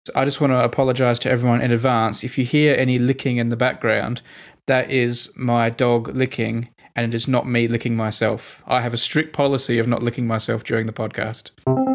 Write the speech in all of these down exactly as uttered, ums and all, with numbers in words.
I just want to apologise to everyone in advance. If you hear any licking in the background, that is my dog licking, and it is not me licking myself. I have a strict policy of not licking myself during the podcast.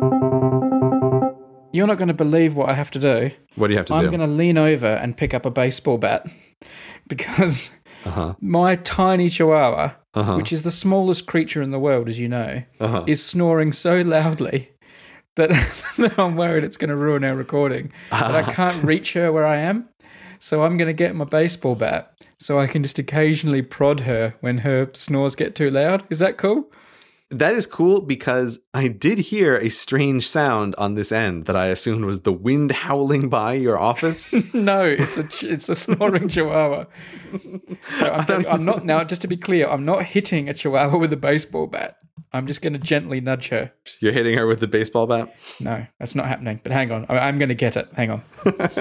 You're not going to believe what I have to do. What do you have to I'm do? I'm going to lean over and pick up a baseball bat because uh-huh. my tiny chihuahua, uh-huh. which is the smallest creature in the world, as you know, uh-huh. is snoring so loudly that, that I'm worried it's going to ruin our recording. But I can't reach her where I am. So I'm going to get my baseball bat so I can just occasionally prod her when her snores get too loud. Is that cool? That is cool because I did hear a strange sound on this end that I assumed was the wind howling by your office. No, it's a it's a snoring chihuahua. So I'm, I'm not, now just to be clear, I'm not hitting a chihuahua with a baseball bat. I'm just going to gently nudge her. You're hitting her with the baseball bat? No, that's not happening. But hang on, I'm going to get it. Hang on.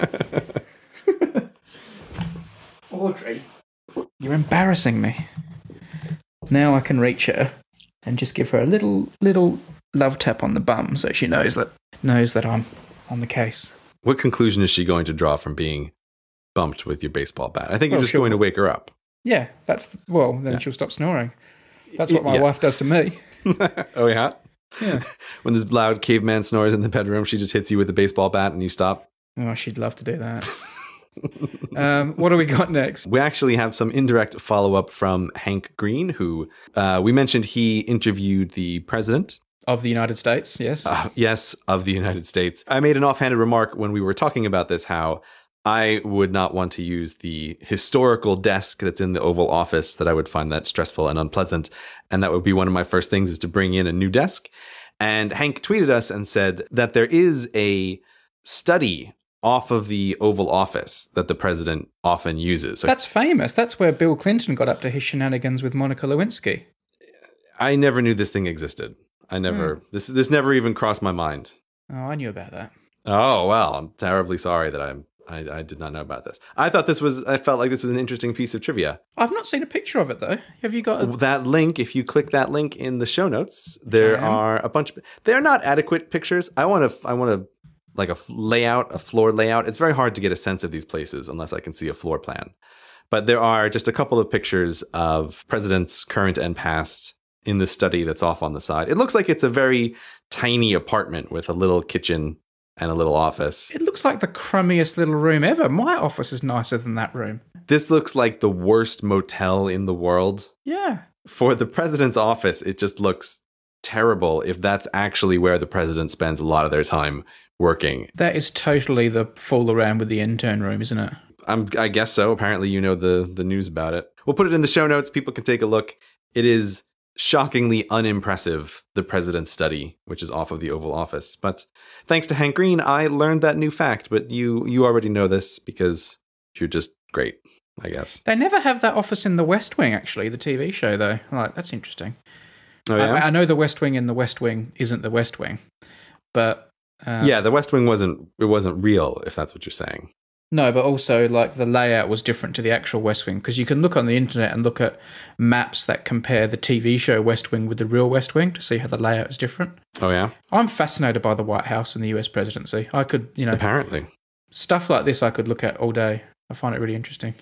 Audrey, you're embarrassing me. Now I can reach her and just give her a little little love tap on the bum so she knows that knows that I'm on the case. What conclusion is she going to draw from being bumped with your baseball bat? I think well, you're just going to wake her up. Yeah, that's the, well, then yeah. she'll stop snoring. That's what my yeah. wife does to me. Oh yeah? Yeah. When this loud caveman snores in the bedroom, she just hits you with the baseball bat and you stop? Oh, she'd love to do that. um, what do we got next? We actually have some indirect follow-up from Hank Green, who uh, we mentioned he interviewed the president. Of the United States, yes. Uh, yes, of the United States. I made an offhanded remark when we were talking about this, how I would not want to use the historical desk that's in the Oval Office, that I would find that stressful and unpleasant. And that would be one of my first things, is to bring in a new desk. And Hank tweeted us and said that there is a study off of the Oval Office that the president often uses. So that's famous. That's where Bill Clinton got up to his shenanigans with Monica Lewinsky. I never knew this thing existed. I never, mm. this this never even crossed my mind. Oh, I knew about that. Oh, well, I'm terribly sorry that I'm, I, I did not know about this. I thought this was, I felt like this was an interesting piece of trivia. I've not seen a picture of it, though. Have you got a... that link? If you click that link in the show notes, there are a bunch of, they're not adequate pictures. I want to, I want to, like a layout, a floor layout. It's very hard to get a sense of these places unless I can see a floor plan. But there are just a couple of pictures of presidents, current and past, in the study that's off on the side. It looks like it's a very tiny apartment with a little kitchen and a little office. It looks like the crummiest little room ever. My office is nicer than that room. This looks like the worst motel in the world. Yeah. For the president's office, it just looks terrible if that's actually where the president spends a lot of their time working. That is totally the fool around with the intern room, isn't it? I'm, I guess so. Apparently you know the, the news about it. We'll put it in the show notes. People can take a look. It is shockingly unimpressive, the president's study, which is off of the Oval Office. But thanks to Hank Green, I learned that new fact. But you you already know this because you're just great, I guess. They never have that office in The West Wing, actually, the T V show, though. Like, that's interesting. Oh, yeah? I, I know The West Wing in The West Wing isn't The West Wing, but... Um, yeah, The West Wing wasn't, it wasn't real, if that's what you're saying. No, but also, like, the layout was different to the actual West Wing, because you can look on the internet and look at maps that compare the T V show West Wing with the real West Wing to see how the layout is different. Oh, yeah? I'm fascinated by the White House and the U S presidency. I could, you know... Apparently. Stuff like this I could look at all day. I find it really interesting.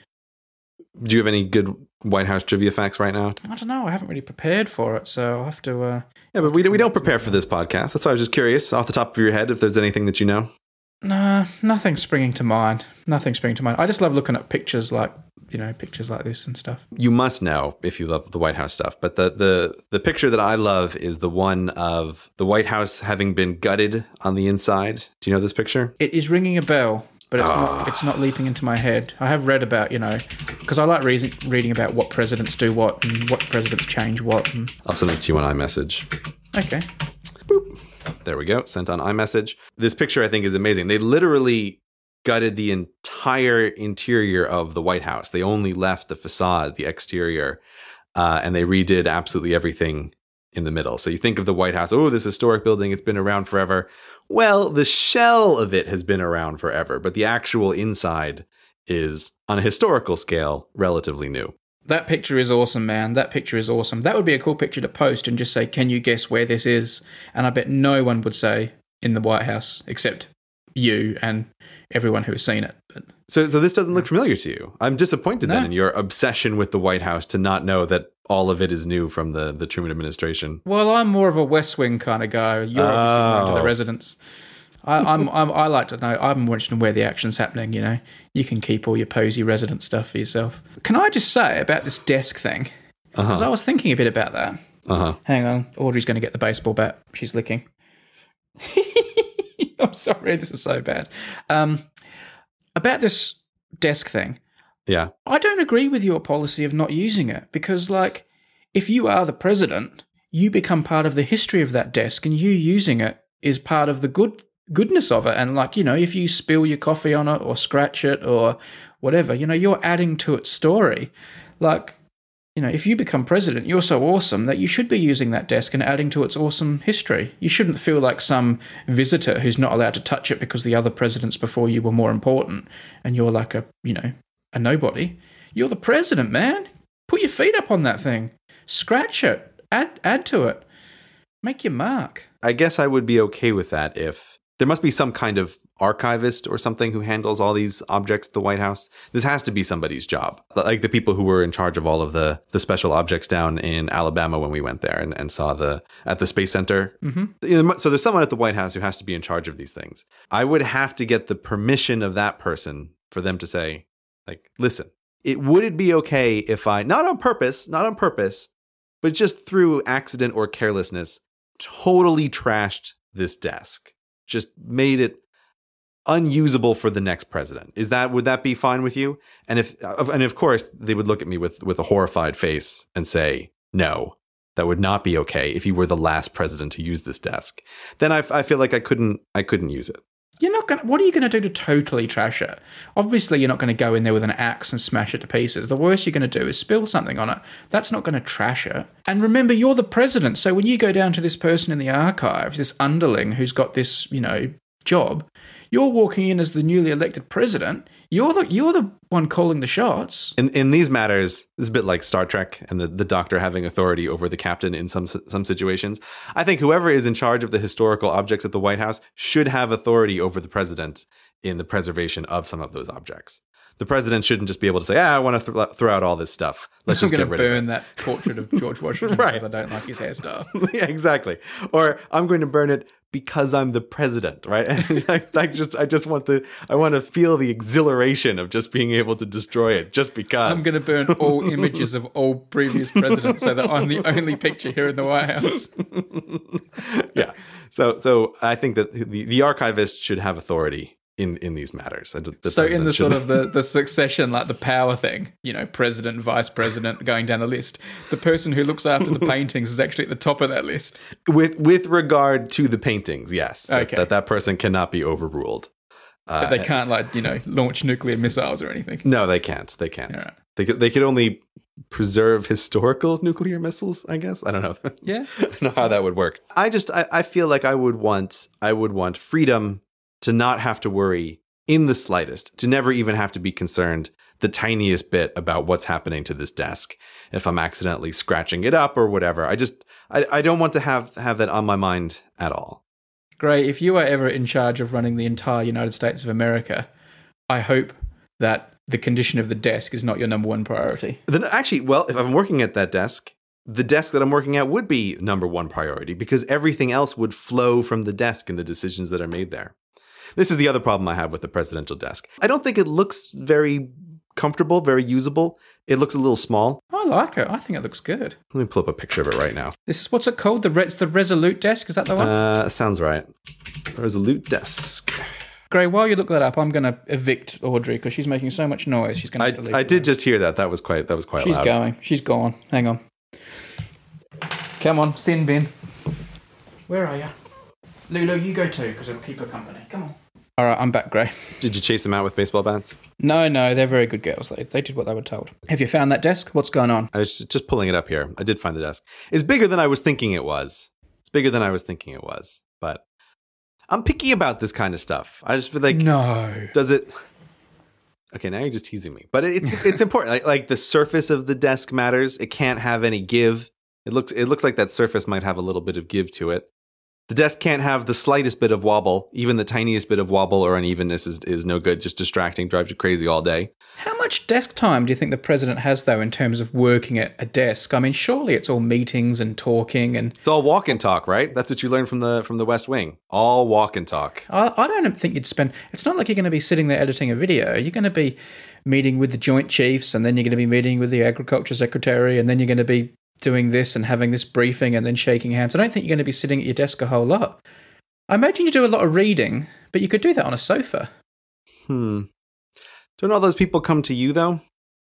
Do you have any good White House trivia facts right now? I don't know. I haven't really prepared for it, so I'll have to... Uh, yeah, but we, we don't prepare for this podcast. That's why I was just curious, off the top of your head, if there's anything that you know. Nah, nothing's springing to mind. Nothing's springing to mind. I just love looking at pictures like, you know, pictures like this and stuff. You must know if you love the White House stuff. But the, the, the picture that I love is the one of the White House having been gutted on the inside. Do you know this picture? It is ringing a bell, but it's, oh. not, it's not leaping into my head. I have read about, you know, because I like reason, reading about what presidents do what and what presidents change what. And... I'll send this to you on iMessage. Okay. Boop. There we go. Sent on iMessage. This picture, I think, is amazing. They literally gutted the entire interior of the White House. They only left the facade, the exterior, uh, and they redid absolutely everything in the middle. So you think of the White House, oh, this historic building, it's been around forever. Well, the shell of it has been around forever, but the actual inside is, on a historical scale, relatively new. That picture is awesome, man. That picture is awesome. That would be a cool picture to post and just say, can you guess where this is? And I bet no one would say in the White House, except you and everyone who has seen it. But so, so this doesn't look familiar to you. I'm disappointed No. then in your obsession with the White House to not know that all of it is new from the, the Truman administration. Well, I'm more of a West Wing kind of guy. You're obviously more into the Oh. residents. I, I'm, I'm I like to know. I'm more interested in where the action's happening. You know, you can keep all your posy resident stuff for yourself. Can I just say about this desk thing? Because Uh-huh. I was thinking a bit about that. Uh-huh. Hang on, Audrey's going to get the baseball bat. She's licking. I'm sorry, this is so bad. Um, about this desk thing, Yeah. I don't agree with your policy of not using it because, like, if you are the president, you become part of the history of that desk, and you using it is part of the good goodness of it. And, like, you know, if you spill your coffee on it or scratch it or whatever, you know, you're adding to its story. Like, you know, if you become president, you're so awesome that you should be using that desk and adding to its awesome history. You shouldn't feel like some visitor who's not allowed to touch it because the other presidents before you were more important and you're like a, you know, a nobody. You're the president, man. Put your feet up on that thing. Scratch it. Add add to it. Make your mark. I guess I would be okay with that if there must be some kind of archivist or something who handles all these objects at the White House. This has to be somebody's job. Like the people who were in charge of all of the, the special objects down in Alabama when we went there and, and saw the at the Space Center. Mm-hmm. You know, so there's someone at the White House who has to be in charge of these things. I would have to get the permission of that person for them to say, like, listen, it would it be okay if I, not on purpose, not on purpose, but just through accident or carelessness, totally trashed this desk, just made it unusable for the next president. Is that, would that be fine with you? And if, and of course, they would look at me with, with a horrified face and say, no, that would not be okay if you were the last president to use this desk. Then I, I feel like I couldn't, I couldn't use it. You're not going to, what are you going to do to totally trash it? Obviously, you're not going to go in there with an axe and smash it to pieces. The worst you're going to do is spill something on it. That's not going to trash it. And remember, you're the president. So when you go down to this person in the archives, this underling who's got this, you know, job, you're walking in as the newly elected president. You're the you're the one calling the shots. In in these matters, this is a bit like Star Trek and the, the doctor having authority over the captain in some some situations. I think whoever is in charge of the historical objects at the White House should have authority over the president in the preservation of some of those objects. The president shouldn't just be able to say, ah, I want to th- throw out all this stuff. Let's just I'm get going to rid of it. burn that portrait of George Washington Right. because I don't like his hairstyle. Yeah, exactly. Or I'm going to burn it because I'm the president, right? And I, I just, I just want the, I want to feel the exhilaration of just being able to destroy it, just because. I'm going to burn all images of all previous presidents so that I'm the only picture here in the White House. Yeah. So, so I think that the, the archivist should have authority in, in these matters. I don't- the So in the president sort shouldn't. of the, the succession, like the power thing, you know, president, vice president, going down the list, the person who looks after the paintings is actually at the top of that list. with with regard to the paintings, yes, that, Okay. that that person cannot be overruled. Uh, But they can't, like, you know, launch nuclear missiles or anything. No, they can't. They can't. All right. They could, they could only preserve historical nuclear missiles, I guess. I don't know. Yeah. I don't know how that would work. I just I, I feel like I would want I would want freedom to not have to worry in the slightest, to never even have to be concerned the tiniest bit about what's happening to this desk if I'm accidentally scratching it up or whatever. I just I, I don't want to have have that on my mind at all. Gray, if you are ever in charge of running the entire United States of America, I hope that the condition of the desk is not your number one priority. Then actually, well, if I'm working at that desk, the desk that I'm working at would be number one priority because everything else would flow from the desk and the decisions that are made there. This is the other problem I have with the presidential desk. I don't think it looks very comfortable, very usable. It looks a little small. I like it. I think it looks good. Let me pull up a picture of it right now. This is, what's it called? The, Re- it's the Resolute desk? Is that the one? Uh, sounds right. Resolute desk. Gray, while you look that up, I'm going to evict Audrey because she's making so much noise. She's going to I, have to leave. I the did room. just hear that. That was quite. That was quite She's loud. going. She's gone. Hang on. Come on, sin bin. Where are you? Lulu, you go too because it'll keep her company. Come on. All right, I'm back, Gray. Did you chase them out with baseball bats? No, no, they're very good girls. They, they did what they were told. Have you found that desk? What's going on? I was just pulling it up here. I did find the desk. It's bigger than I was thinking it was. It's bigger than I was thinking it was. But I'm picky about this kind of stuff. I just feel like, No. does it? Okay, now you're just teasing me. But it's it's important. Like, like the surface of the desk matters. It can't have any give. It looks it looks like that surface might have a little bit of give to it. The desk can't have the slightest bit of wobble. Even the tiniest bit of wobble or unevenness is, is no good. Just distracting, drives you crazy all day. How much desk time do you think the president has, though, in terms of working at a desk? I mean, surely it's all meetings and talking and... It's all walk and talk, right? That's what you learned from the from the West Wing. All walk and talk. I, I don't think you'd spend... It's not like you're going to be sitting there editing a video. You're going to be meeting with the Joint Chiefs, and then you're going to be meeting with the Agriculture Secretary, and then you're going to be doing this and having this briefing and then shaking hands. I don't think you're going to be sitting at your desk a whole lot. I imagine you do a lot of reading, but you could do that on a sofa. Hmm. Don't all those people come to you, though?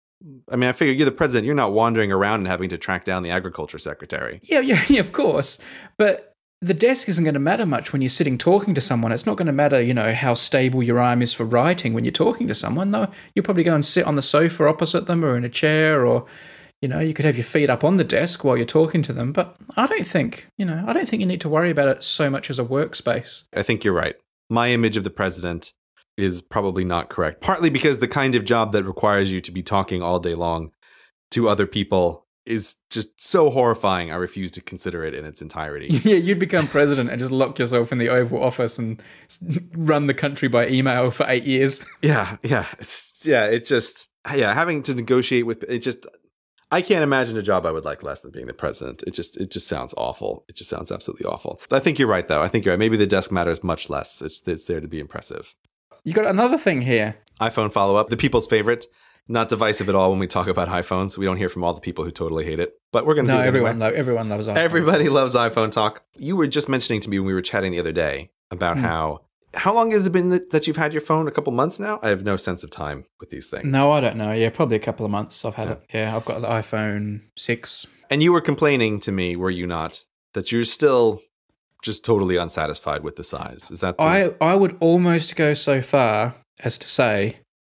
I mean, I figure you're the president. You're not wandering around and having to track down the Agriculture Secretary. Yeah, yeah, yeah, of course. But the desk isn't going to matter much when you're sitting talking to someone. It's not going to matter, you know, how stable your arm is for writing when you're talking to someone. No, you'll probably go and sit on the sofa opposite them or in a chair, or, you know, you could have your feet up on the desk while you're talking to them. But I don't think, you know, I don't think you need to worry about it so much as a workspace. I think you're right. My image of the president is probably not correct. Partly because the kind of job that requires you to be talking all day long to other people is just so horrifying. I refuse to consider it in its entirety. Yeah, you'd become president and just lock yourself in the Oval Office and run the country by email for eight years. Yeah, yeah. It's, yeah, it just, yeah, having to negotiate with, it just, I can't imagine a job I would like less than being the president. It just, it just sounds awful. It just sounds absolutely awful. But I think you're right, though. I think you're right. Maybe the desk matters much less. It's, it's there to be impressive. You got another thing here. iPhone follow-up, the people's favorite. Not divisive at all when we talk about iPhones. We don't hear from all the people who totally hate it, but we're going to no, do it everyone anyway. lo- everyone loves iPhone. Everybody loves iPhone talk. You were just mentioning to me when we were chatting the other day about mm. how how long has it been that, that you've had your phone? A couple months now? I have no sense of time with these things. No, I don't know. Yeah, probably a couple of months I've had yeah. it. Yeah, I've got the iPhone six. And you were complaining to me, were you not, that you're still just totally unsatisfied with the size? Is that the- I I would almost go so far as to say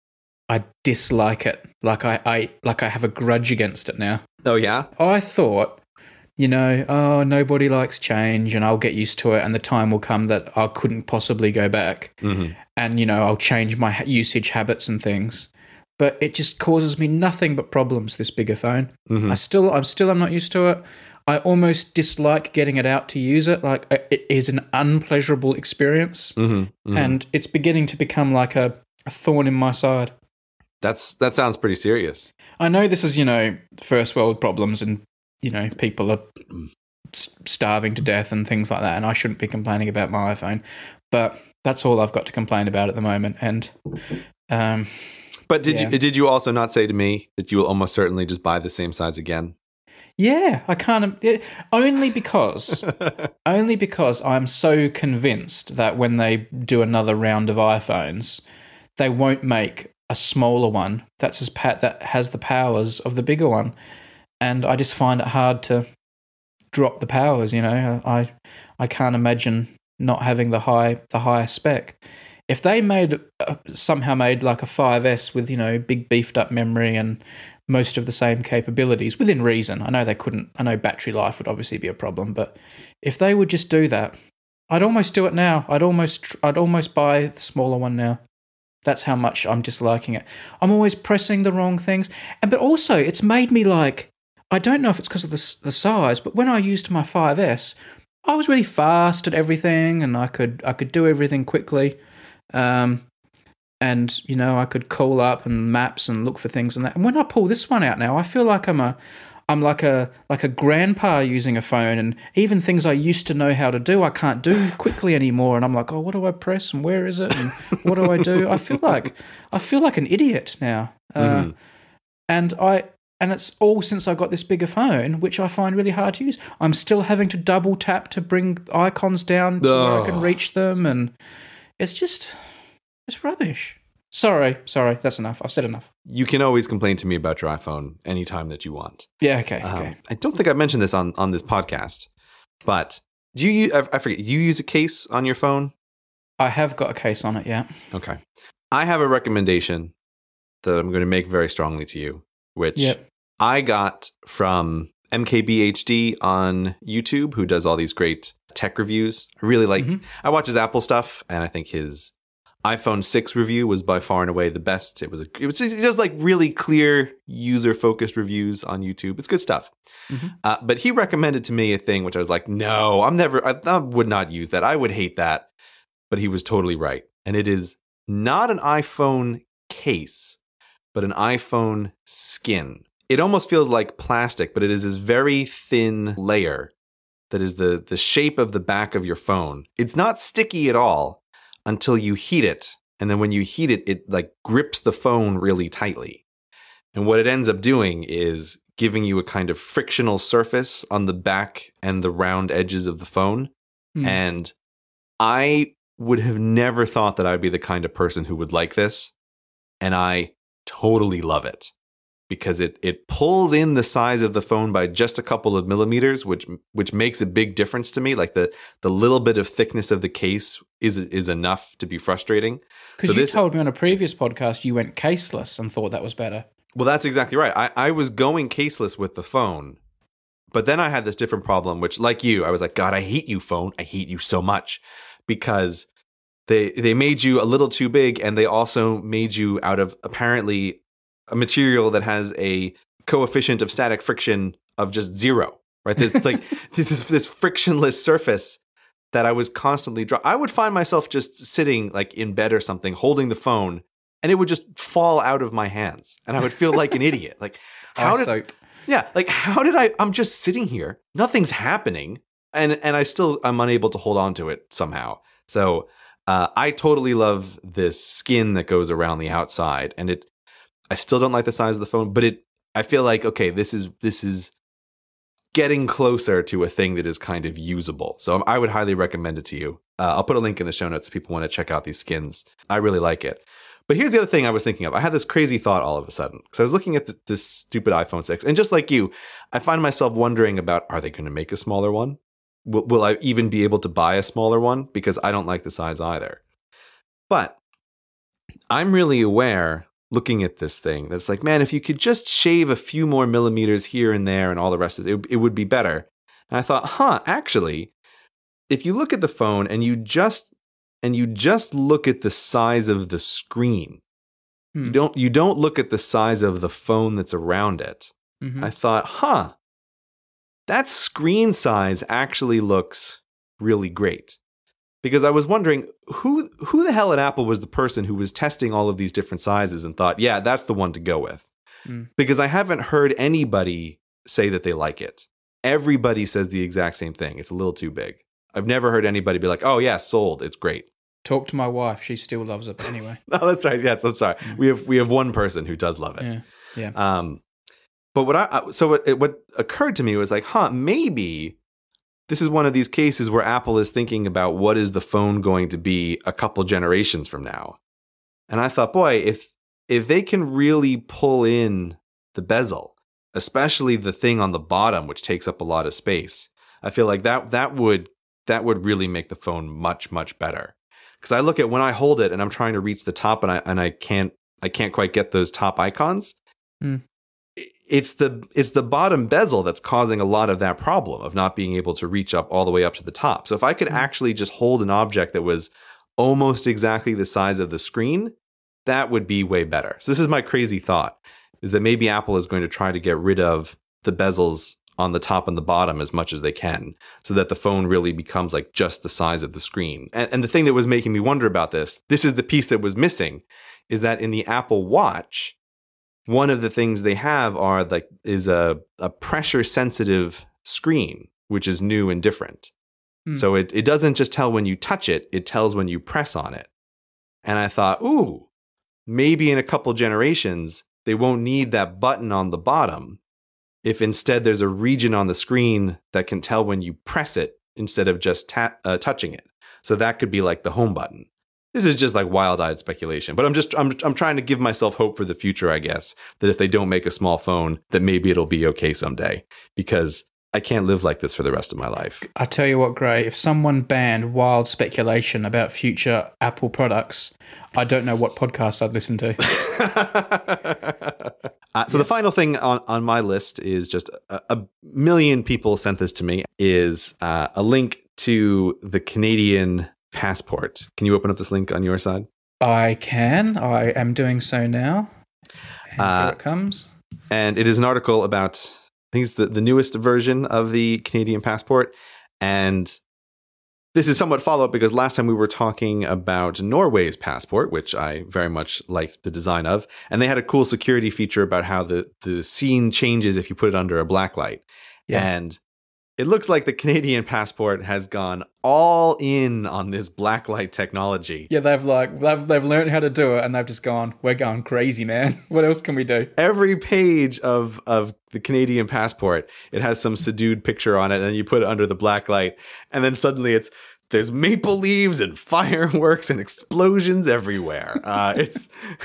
I dislike it. Like I, I like I have a grudge against it now. Oh yeah? I thought, you know, oh, nobody likes change and I'll get used to it and the time will come that I couldn't possibly go back. Mm-hmm. And, you know, I'll change my usage habits and things. But it just causes me nothing but problems, this bigger phone. Mm-hmm. I still, I'm still, I'm not used to it. I almost dislike getting it out to use it. Like, it is an unpleasurable experience. Mm-hmm. Mm-hmm. And it's beginning to become like a, a thorn in my side. That's That sounds pretty serious. I know this is, you know, first world problems and, you know, people are starving to death and things like that, and I shouldn't be complaining about my iPhone. But that's all I've got to complain about at the moment. And, um... But did yeah. you did you also not say to me that you will almost certainly just buy the same size again? Yeah, I can't. Only because, only because I'm so convinced that when they do another round of iPhones, they won't make a smaller one that's as pat that has the powers of the bigger one, and I just find it hard to drop the powers. You know, I I can't imagine not having the high the higher spec. If they made uh, somehow made like a five S with, you know, big beefed up memory and most of the same capabilities within reason, I know they couldn't. I know battery life would obviously be a problem, but if they would just do that, I'd almost do it now. I'd almost I'd almost buy the smaller one now. That's how much I'm disliking it. I'm always pressing the wrong things, and but also it's made me like, I don't know if it's because of the the size, but when I used my five S, I was really fast at everything, and I could I could do everything quickly. Um, and, you know, I could call up and maps and look for things and that. And when I pull this one out now, I feel like I'm a, I'm like a, like a grandpa using a phone, and even things I used to know how to do, I can't do quickly anymore. And I'm like, oh, what do I press and where is it? And what do I do? I feel like, I feel like an idiot now. Uh, mm-hmm. and I, and it's all since I got this bigger phone, which I find really hard to use. I'm still having to double tap to bring icons down to oh. where I can reach them, and it's just, it's rubbish. Sorry, sorry, that's enough. I've said enough. You can always complain to me about your iPhone anytime that you want. Yeah, okay, um, okay. I don't think I've mentioned this on, on this podcast, but do you, I forget, you use a case on your phone? I have got a case on it, yeah. Okay. I have a recommendation that I'm going to make very strongly to you, which yep. I got from M K B H D on YouTube, who does all these great tech reviews. I really like, mm-hmm. I watch his Apple stuff, and I think his iPhone six review was by far and away the best. It was a, it was just, just like really clear user focused reviews on YouTube. It's good stuff. Mm-hmm. Uh, but he recommended to me a thing which I was like, no, I'm never. I, I would not use that. I would hate that. But he was totally right, and it is not an iPhone case, but an iPhone skin. It almost feels like plastic, but it is this very thin layer that is the, the shape of the back of your phone. It's not sticky at all until you heat it. And then when you heat it, it like grips the phone really tightly. And what it ends up doing is giving you a kind of frictional surface on the back and the round edges of the phone. Mm. And I would have never thought that I'd be the kind of person who would like this. And I totally love it because it it pulls in the size of the phone by just a couple of millimeters, which which makes a big difference to me. Like the the little bit of thickness of the case is is enough to be frustrating. Because so you this, told me on a previous podcast you went caseless and thought that was better. Well, that's exactly right. I, I was going caseless with the phone, but then I had this different problem, which like you, I was like, God, I hate you, phone. I hate you so much because They they made you a little too big, and they also made you out of apparently a material that has a coefficient of static friction of just zero, right? There's like this is this frictionless surface that I was constantly drawing. I would find myself just sitting like in bed or something, holding the phone, and it would just fall out of my hands, and I would feel like an idiot. Like how did soap. yeah, like how did I? I'm just sitting here, nothing's happening, and and I still I'm unable to hold on to it somehow. So. Uh, I totally love this skin that goes around the outside, and it. I still don't like the size of the phone, but it. I feel like okay, this is this is getting closer to a thing that is kind of usable. So I would highly recommend it to you. Uh, I'll put a link in the show notes if people want to check out these skins. I really like it. But here's the other thing I was thinking of. I had this crazy thought all of a sudden because I was looking at the, this stupid iPhone six, and just like you, I find myself wondering about: are they going to make a smaller one? Will, will I even be able to buy a smaller one? Because I don't like the size either. But I'm really aware, looking at this thing, that it's like, man, if you could just shave a few more millimeters here and there and all the rest of it, it, it would be better. And I thought, huh, actually, if you look at the phone and you just and you just look at the size of the screen, hmm. you don't you don't look at the size of the phone that's around it. Mm-hmm. I thought, huh. That screen size actually looks really great because I was wondering who who the hell at Apple was the person who was testing all of these different sizes and thought, yeah, that's the one to go with. Mm. Because I haven't heard anybody say that they like it. Everybody says the exact same thing. It's a little too big. I've never heard anybody be like, oh, yeah, sold. It's great. Talk to my wife. She still loves it anyway. Oh, that's right. Yes, I'm sorry. Mm. We have we have one person who does love it. Yeah. Yeah. Um, But what I so what what occurred to me was like, huh, maybe this is one of these cases where Apple is thinking about what is the phone going to be a couple generations from now. And I thought, boy, if if they can really pull in the bezel, especially the thing on the bottom, which takes up a lot of space, I feel like that that would that would really make the phone much much better. Because I look at when I hold it and I'm trying to reach the top and I and I can't I can't quite get those top icons. Mm. It's the it's the bottom bezel that's causing a lot of that problem of not being able to reach up all the way up to the top. So if I could actually just hold an object that was almost exactly the size of the screen, that would be way better. So this is my crazy thought, is that maybe Apple is going to try to get rid of the bezels on the top and the bottom as much as they can so that the phone really becomes like just the size of the screen. And, and the thing that was making me wonder about this, this is the piece that was missing, is that in the Apple Watch, one of the things they have are like is a, a pressure sensitive screen, which is new and different. Mm. So it, it doesn't just tell when you touch it, it tells when you press on it. And I thought, ooh, maybe in a couple generations, they won't need that button on the bottom if instead there's a region on the screen that can tell when you press it instead of just ta- uh, touching it. So that could be like the home button. This is just like wild-eyed speculation, but I'm just I'm I'm trying to give myself hope for the future, I guess, that if they don't make a small phone, that maybe it'll be okay someday, because I can't live like this for the rest of my life. I tell you what, Gray, if someone banned wild speculation about future Apple products, I don't know what podcast I'd listen to. uh, so yeah. The final thing on, on my list is just a, a million people sent this to me, is uh, a link to the Canadian passport. Can you open up this link on your side? I can. I am doing so now. And uh, here it comes. And it is an article about, I think it's the, the newest version of the Canadian passport. And this is somewhat follow-up because last time we were talking about Norway's passport, which I very much liked the design of. And they had a cool security feature about how the, the scene changes if you put it under a black light. Yeah. And it looks like the Canadian passport has gone all in on this blacklight technology. Yeah, they've like they've they've learned how to do it, and they've just gone, "We're going crazy, man. What else can we do?" Every page of of the Canadian passport, it has some subdued picture on it, and then you put it under the blacklight, and then suddenly it's there's maple leaves and fireworks and explosions everywhere. Uh, it's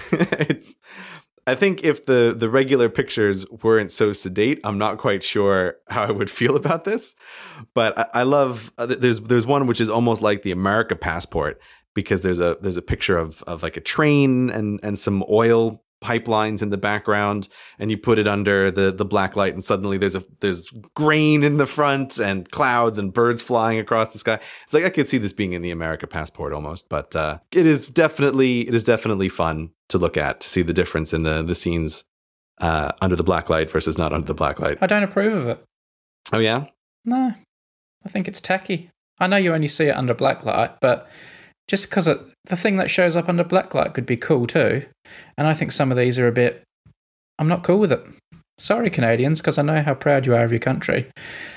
it's. I think if the, the regular pictures weren't so sedate, I'm not quite sure how I would feel about this. But I, I love uh, there's there's one which is almost like the America passport because there's a there's a picture of of like a train and and some oil pipelines in the background, and you put it under the the black light, and suddenly there's a there's grain in the front and clouds and birds flying across the sky. It's like I could see this being in the America passport almost, but uh, it is definitely it is definitely fun to look at to see the difference in the the scenes uh, under the black light versus not under the black light. I don't approve of it. Oh yeah? No, I think it's tacky. I know you only see it under black light, but just because the thing that shows up under blacklight could be cool too. And I think some of these are a bit, I'm not cool with it. Sorry, Canadians, because I know how proud you are of your country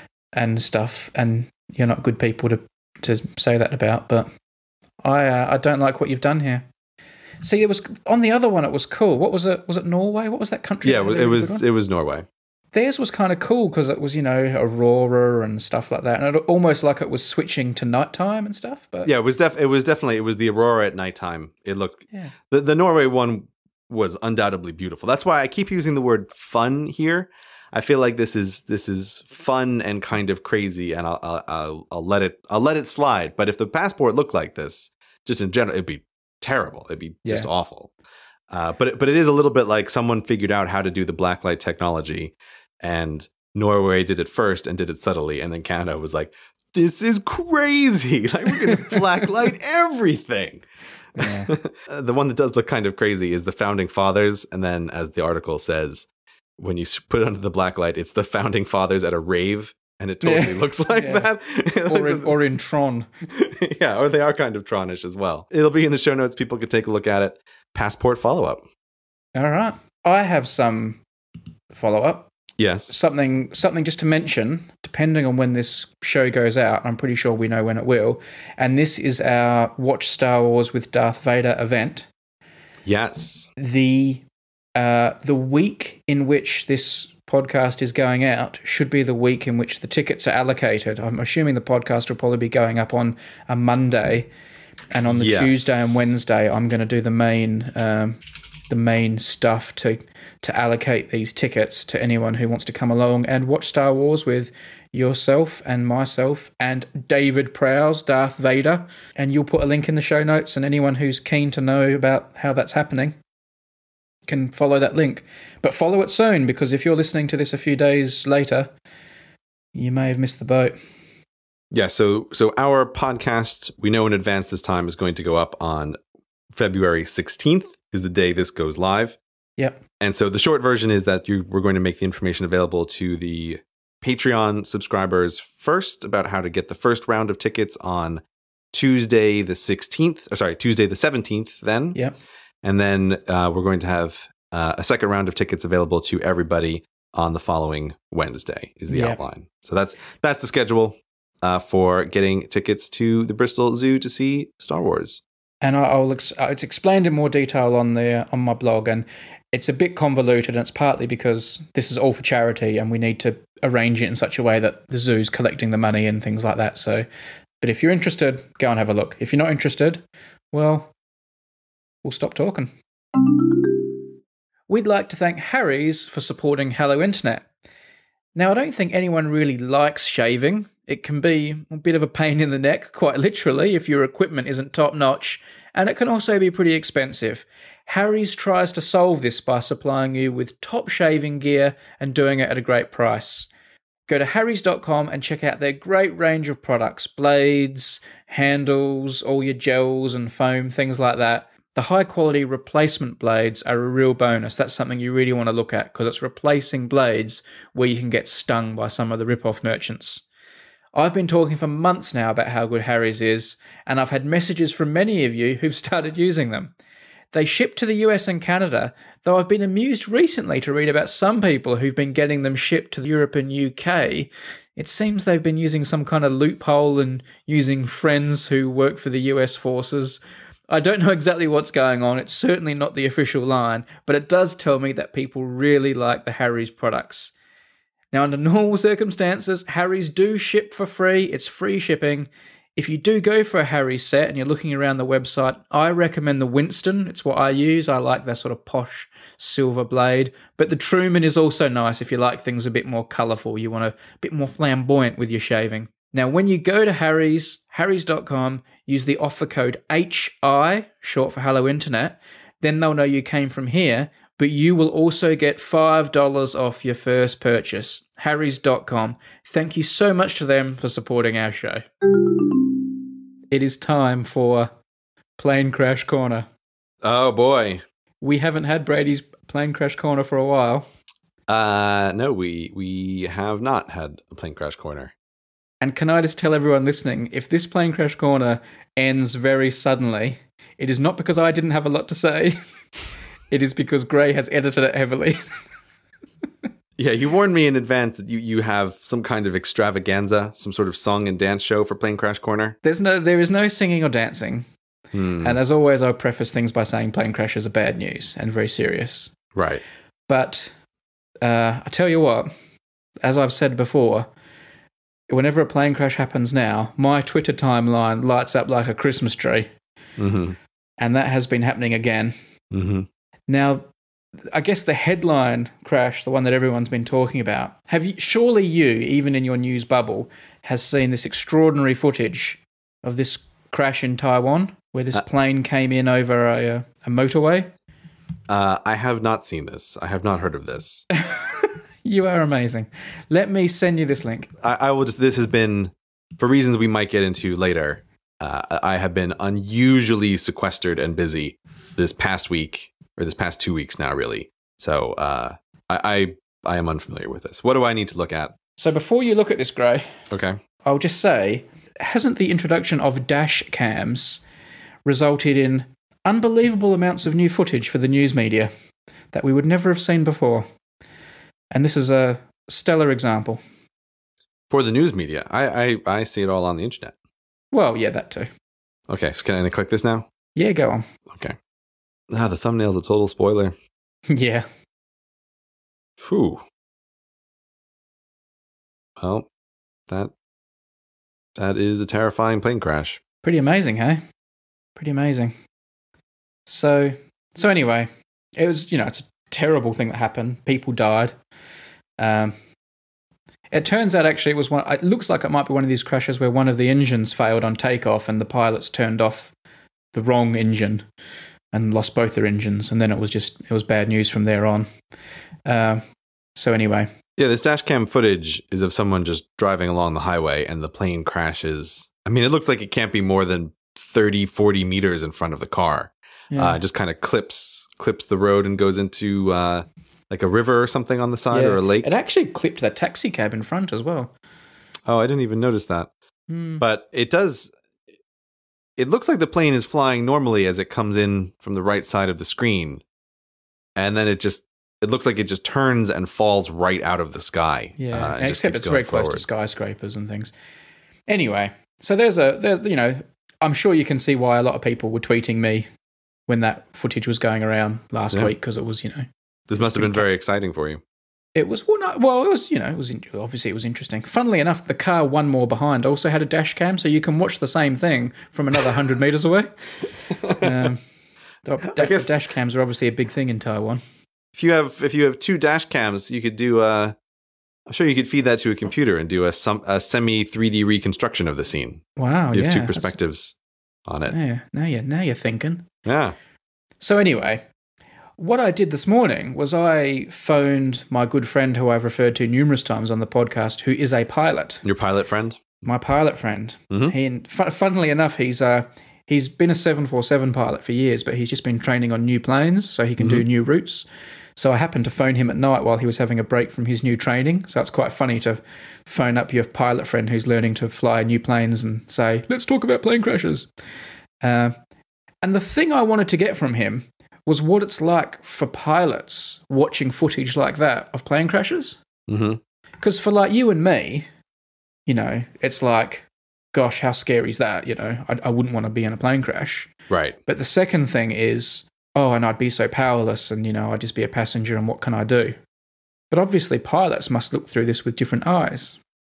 and stuff, and you're not good people to, to say that about, but I uh, I don't like what you've done here. See, it was, on the other one, it was cool. What was it? Was it Norway? What was that country? Yeah, it was, it was Norway. Theirs was kind of cool because it was, you know, aurora and stuff like that, and it almost like it was switching to nighttime and stuff. But yeah, it was def- It was definitely it was the aurora at nighttime. It looked yeah. the the Norway one was undoubtedly beautiful. That's why I keep using the word fun here. I feel like this is this is fun and kind of crazy, and I'll I'll, I'll, I'll let it I'll let it slide. But if the passport looked like this, just in general, it'd be terrible. It'd be just yeah. awful. Uh, but it, but it is a little bit like someone figured out how to do the blacklight technology. And Norway did it first and did it subtly. And then Canada was like, this is crazy. Like, we're going to blacklight everything. Yeah. The one that does look kind of crazy is the Founding Fathers. And then, as the article says, when you put it under the blacklight, it's the Founding Fathers at a rave. And it totally yeah. looks like yeah. that. or, in, or in Tron. Yeah, or they are kind of Tronish as well. It'll be in the show notes. People can take a look at it. Passport follow-up. All right. I have some follow-up. Yes. Something something just to mention, depending on when this show goes out, I'm pretty sure we know when it will, and this is our Watch Star Wars with Darth Vader event. Yes. The uh, the week in which this podcast is going out should be the week in which the tickets are allocated. I'm assuming the podcast will probably be going up on a Monday, and on the yes. Tuesday and Wednesday, I'm going to do the main um, the main stuff to to allocate these tickets to anyone who wants to come along and watch Star Wars with yourself and myself and David Prowse, Darth Vader. And you'll put a link in the show notes, and anyone who's keen to know about how that's happening can follow that link. But follow it soon, because if you're listening to this a few days later, you may have missed the boat. Yeah, so so our podcast, we know in advance this time, is going to go up on February sixteenth, is the day this goes live. Yep. And so the short version is that you we're going to make the information available to the Patreon subscribers first about how to get the first round of tickets on Tuesday the sixteenth, or sorry, Tuesday the seventeenth then. Yep. And then uh, we're going to have uh, a second round of tickets available to everybody on the following Wednesday is the yep. outline. So that's that's the schedule uh, for getting tickets to the Bristol Zoo to see Star Wars. And I'll ex- it's explained in more detail on the on my blog, and it's a bit convoluted, and it's partly because this is all for charity, and we need to arrange it in such a way that the zoo's collecting the money and things like that. So, but if you're interested, go and have a look. If you're not interested, well, we'll stop talking. We'd like to thank Harry's for supporting Hello Internet. Now, I don't think anyone really likes shaving. It can be a bit of a pain in the neck, quite literally, if your equipment isn't top-notch, and it can also be pretty expensive. Harry's tries to solve this by supplying you with top shaving gear and doing it at a great price. Go to harrys dot com and check out their great range of products, blades, handles, all your gels and foam, things like that. the high-quality replacement blades are a real bonus. That's something you really want to look at because it's replacing blades where you can get stung by some of the rip-off merchants. I've been talking for months now about how good Harry's is, and I've had messages from many of you who've started using them. They ship to the U S and Canada, though I've been amused recently to read about some people who've been getting them shipped to Europe and U K. It seems they've been using some kind of loophole and using friends who work for the U S forces. I don't know exactly what's going on. It's certainly not the official line, but it does tell me that people really like the Harry's products. Now, under normal circumstances, Harry's do ship for free. It's free shipping. If you do go for a Harry's set and you're looking around the website, I recommend the Winston. It's what I use. I like that sort of posh silver blade. But the Truman is also nice if you like things a bit more colourful. You want a bit more flamboyant with your shaving. Now, when you go to Harry's, harrys dot com, use the offer code H I, short for Hello Internet, then they'll know you came from here, but you will also get five dollars off your first purchase. harrys dot com. Thank you so much to them for supporting our show. It is time for Plane Crash Corner. Oh, boy. We haven't had Brady's Plane Crash Corner for a while. Uh, no, we we have not had a Plane Crash Corner. And can I just tell everyone listening, if this Plane Crash Corner ends very suddenly, it is not because I didn't have a lot to say. It is because Gray has edited it heavily. Yeah, you warned me in advance that you, you have some kind of extravaganza, some sort of song and dance show for Plane Crash Corner. There's no, there is no singing or dancing. Hmm. And as always, I preface things by saying plane crashes are bad news and very serious. Right. But uh, I tell you what, as I've said before, whenever a plane crash happens now, my Twitter timeline lights up like a Christmas tree. Mm-hmm. And that has been happening again. Mm-hmm. Now, I guess the headline crash, the one that everyone's been talking about, have you, surely you, even in your news bubble, has seen this extraordinary footage of this crash in Taiwan, where this uh, plane came in over a, a motorway? Uh, I have not seen this. I have not heard of this. You are amazing. Let me send you this link. I, I will just, this has been, for reasons we might get into later, uh, I have been unusually sequestered and busy this past week. Or this past two weeks now, really. So uh, I, I I am unfamiliar with this. What do I need to look at? So before you look at this, Gray, okay, I'll just say, hasn't the introduction of dash cams resulted in unbelievable amounts of new footage for the news media that we would never have seen before? And this is a stellar example. For the news media? I, I, I see it all on the internet. Well, yeah, that too. Okay, so can I click this now? Yeah, go on. Okay. Ah, the thumbnail's a total spoiler. Yeah. Phew. Well, that that is a terrifying plane crash. Pretty amazing, hey? Pretty amazing. So, so anyway, it was, you know, it's a terrible thing that happened. People died. Um, it turns out actually it was one, it looks like it might be one of these crashes where one of the engines failed on takeoff and the pilots turned off the wrong engine and lost both their engines, and then it was just, it was bad news from there on. Uh, so anyway. Yeah, this dash cam footage is of someone just driving along the highway and the plane crashes. I mean, it looks like it can't be more than thirty, forty meters in front of the car. Yeah. Uh, just kind of clips clips the road and goes into uh, like a river or something on the side, yeah, or a lake. It actually clipped that taxi cab in front as well. Oh, I didn't even notice that. Mm. But it does... It looks like the plane is flying normally as it comes in from the right side of the screen. And then it just, it looks like it just turns and falls right out of the sky. Yeah, uh, except it's very forward. Close to skyscrapers and things. Anyway, so there's a, there's, you know, I'm sure you can see why a lot of people were tweeting me when that footage was going around last yeah. week, because it was, you know. This must have been very exciting for you. It was, well, no, well, it was, you know, it was, obviously it was interesting. Funnily enough, the car one more behind also had a dash cam, so you can watch the same thing from another one hundred meters away. Um, the, da- the dash cams are obviously a big thing in Taiwan. If you have, if you have two dash cams, you could do, uh, I'm sure you could feed that to a computer and do a, some, a semi three D reconstruction of the scene. Wow, you yeah. have two perspectives on it. Yeah, now you're, now you're thinking. Yeah. So anyway... What I did this morning was I phoned my good friend who I've referred to numerous times on the podcast, who is a pilot. Your pilot friend? My pilot friend. Mm-hmm. He, funnily enough, he's uh, he's been a seven forty-seven pilot for years, but he's just been training on new planes so he can mm-hmm. do new routes. So I happened to phone him at night while he was having a break from his new training. So it's quite funny to phone up your pilot friend who's learning to fly new planes and say, let's talk about plane crashes. Uh, and the thing I wanted to get from him was what it's like for pilots watching footage like that of plane crashes. Mm-hmm. Because for like you and me, you know, it's like, gosh, how scary is that? You know, I, I wouldn't want to be in a plane crash. Right. But the second thing is, oh, and I'd be so powerless and, you know, I'd just be a passenger and what can I do? But obviously pilots must look through this with different eyes.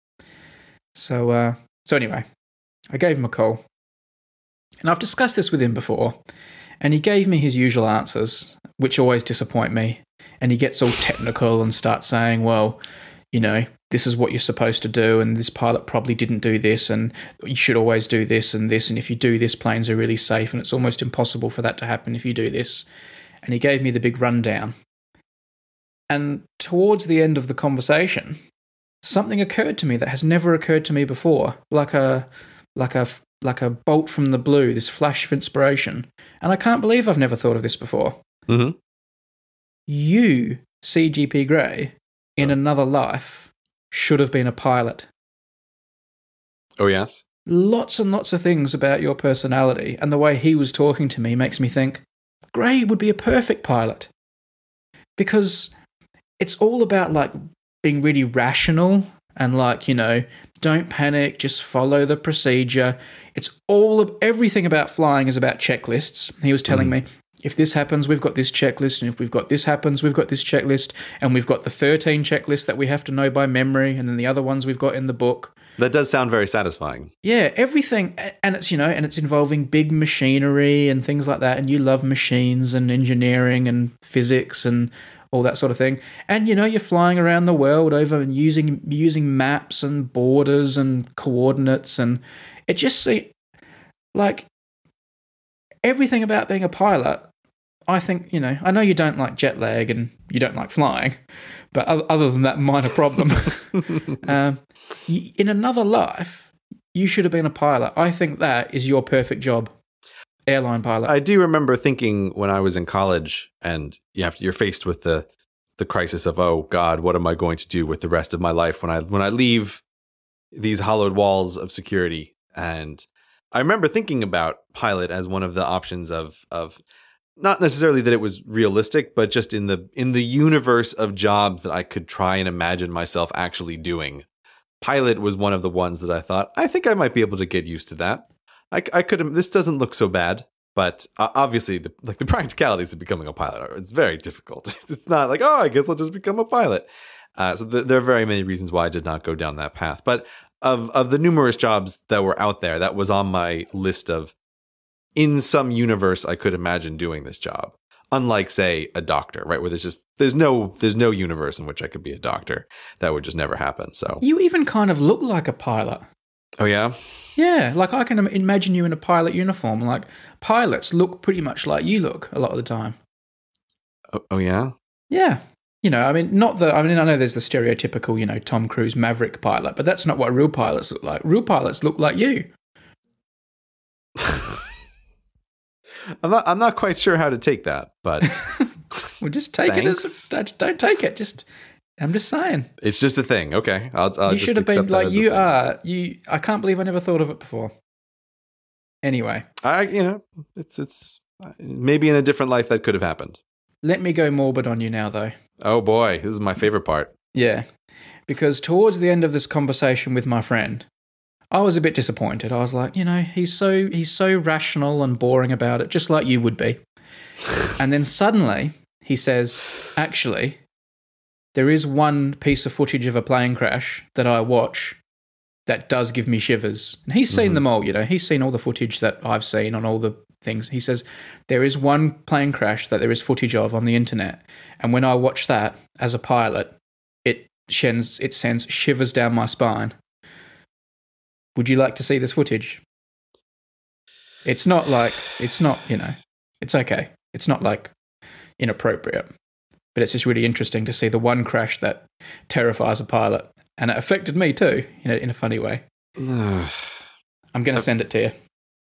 So, uh, so anyway, I gave him a call. And I've discussed this with him before. And he gave me his usual answers, which always disappoint me. And he gets all technical and starts saying, well, you know, this is what you're supposed to do, and this pilot probably didn't do this, and you should always do this and this, and if you do this, planes are really safe, and it's almost impossible for that to happen if you do this. And he gave me the big rundown. And towards the end of the conversation, something occurred to me that has never occurred to me before, like a like a like a bolt from the blue, this flash of inspiration. And I can't believe I've never thought of this before. Mm-hmm. You, C G P Grey, in oh. another life, should have been a pilot. Oh, yes? Lots and lots of things about your personality and the way he was talking to me makes me think Grey would be a perfect pilot. Because it's all about, like, being really rational and, like, you know, don't panic, just follow the procedure. It's all of everything about flying is about checklists. He was telling mm. me, if this happens, we've got this checklist, and if we've got this happens, we've got this checklist, and we've got the thirteen checklists that we have to know by memory, and then the other ones we've got in the book. That does sound very satisfying. Yeah, everything, and it's, you know, and it's involving big machinery and things like that, and you love machines and engineering and physics and all that sort of thing. And, you know, you're flying around the world over and using using maps and borders and coordinates, and it just see like everything about being a pilot. I think, you know, I know you don't like jet lag and you don't like flying, but other than that minor problem, um, in another life, you should have been a pilot. I think that is your perfect job. Airline pilot. I do remember thinking when I was in college and you have, you're faced with the the crisis of, oh God, what am I going to do with the rest of my life when I when I leave these hollowed walls of security? And I remember thinking about pilot as one of the options of of not necessarily that it was realistic, but just in the in the universe of jobs that I could try and imagine myself actually doing. Pilot was one of the ones that I thought, I think I might be able to get used to that. I, I could. This doesn't look so bad, but uh, obviously, the, like the practicalities of becoming a pilot, it's very difficult. It's not like, oh, I guess I'll just become a pilot. Uh, so th- there are very many reasons why I did not go down that path. But of of the numerous jobs that were out there, that was on my list of, in some universe, I could imagine doing this job. Unlike, say, a doctor, right, where there's just there's no there's no universe in which I could be a doctor. That would just never happen. So you even kind of look like a pilot. Oh yeah. Yeah, like I can imagine you in a pilot uniform. Like pilots look pretty much like you look a lot of the time. Oh, oh yeah? Yeah. You know, I mean, not the, I mean, I know there's the stereotypical, you know, Tom Cruise Maverick pilot, but that's not what real pilots look like. Real pilots look like you. I'm not, I'm not quite sure how to take that, but. Well, just take Thanks. it as, don't, don't take it. Just, I'm just saying. It's just a thing. Okay. I'll, I'll you just should have been like, you thing. are, you, I can't believe I never thought of it before. Anyway. I, you know, it's, it's maybe in a different life that could have happened. Let me go morbid on you now, though. Oh boy, this is my favorite part. Yeah. Because towards the end of this conversation with my friend, I was a bit disappointed. I was like, you know, he's so, he's so rational and boring about it, just like you would be. And then suddenly he says, actually, there is one piece of footage of a plane crash that I watch that does give me shivers. And he's seen mm-hmm. them all, you know. He's seen all the footage that I've seen on all the things. He says, there is one plane crash that there is footage of on the internet. And when I watch that as a pilot, it sends, it sends shivers down my spine. Would you like to see this footage? It's not like, it's not, you know, it's okay. It's not like inappropriate. But it's just really interesting to see the one crash that terrifies a pilot. And it affected me too, you know, in a funny way. I'm going to send it to you.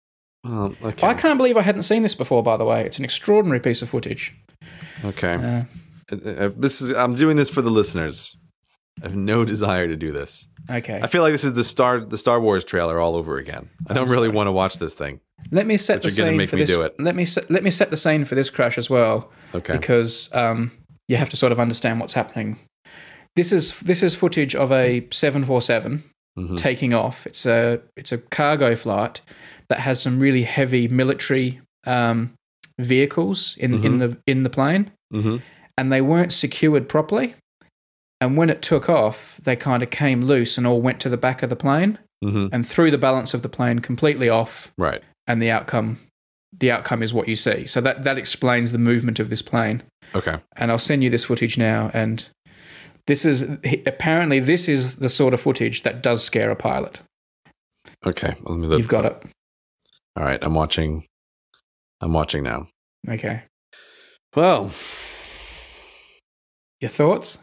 Oh, okay. I can't believe I hadn't seen this before, by the way. It's an extraordinary piece of footage. Okay. Uh, uh, this is I'm doing this for the listeners. I have no desire to do this. Okay. I feel like this is the Star the Star Wars trailer all over again. I don't I'm really sorry. want to watch this thing. Let me set but the you're gonna scene make for me this. do it. Let me set, let me set the scene for this crash as well. Okay. Because um, you have to sort of understand what's happening. This is this is footage of a seven forty-seven mm-hmm. taking off. It's a it's a cargo flight that has some really heavy military um, vehicles in mm-hmm. in the in the plane, mm-hmm. and they weren't secured properly. And when it took off, they kind of came loose and all went to the back of the plane mm-hmm. and threw the balance of the plane completely off. Right. And the outcome, the outcome is what you see. So that, that explains the movement of this plane. Okay. And I'll send you this footage now. And this is, apparently this is the sort of footage that does scare a pilot. Okay. Let me look. You've got it. All right. I'm watching. I'm watching now. Okay. Well. Your thoughts?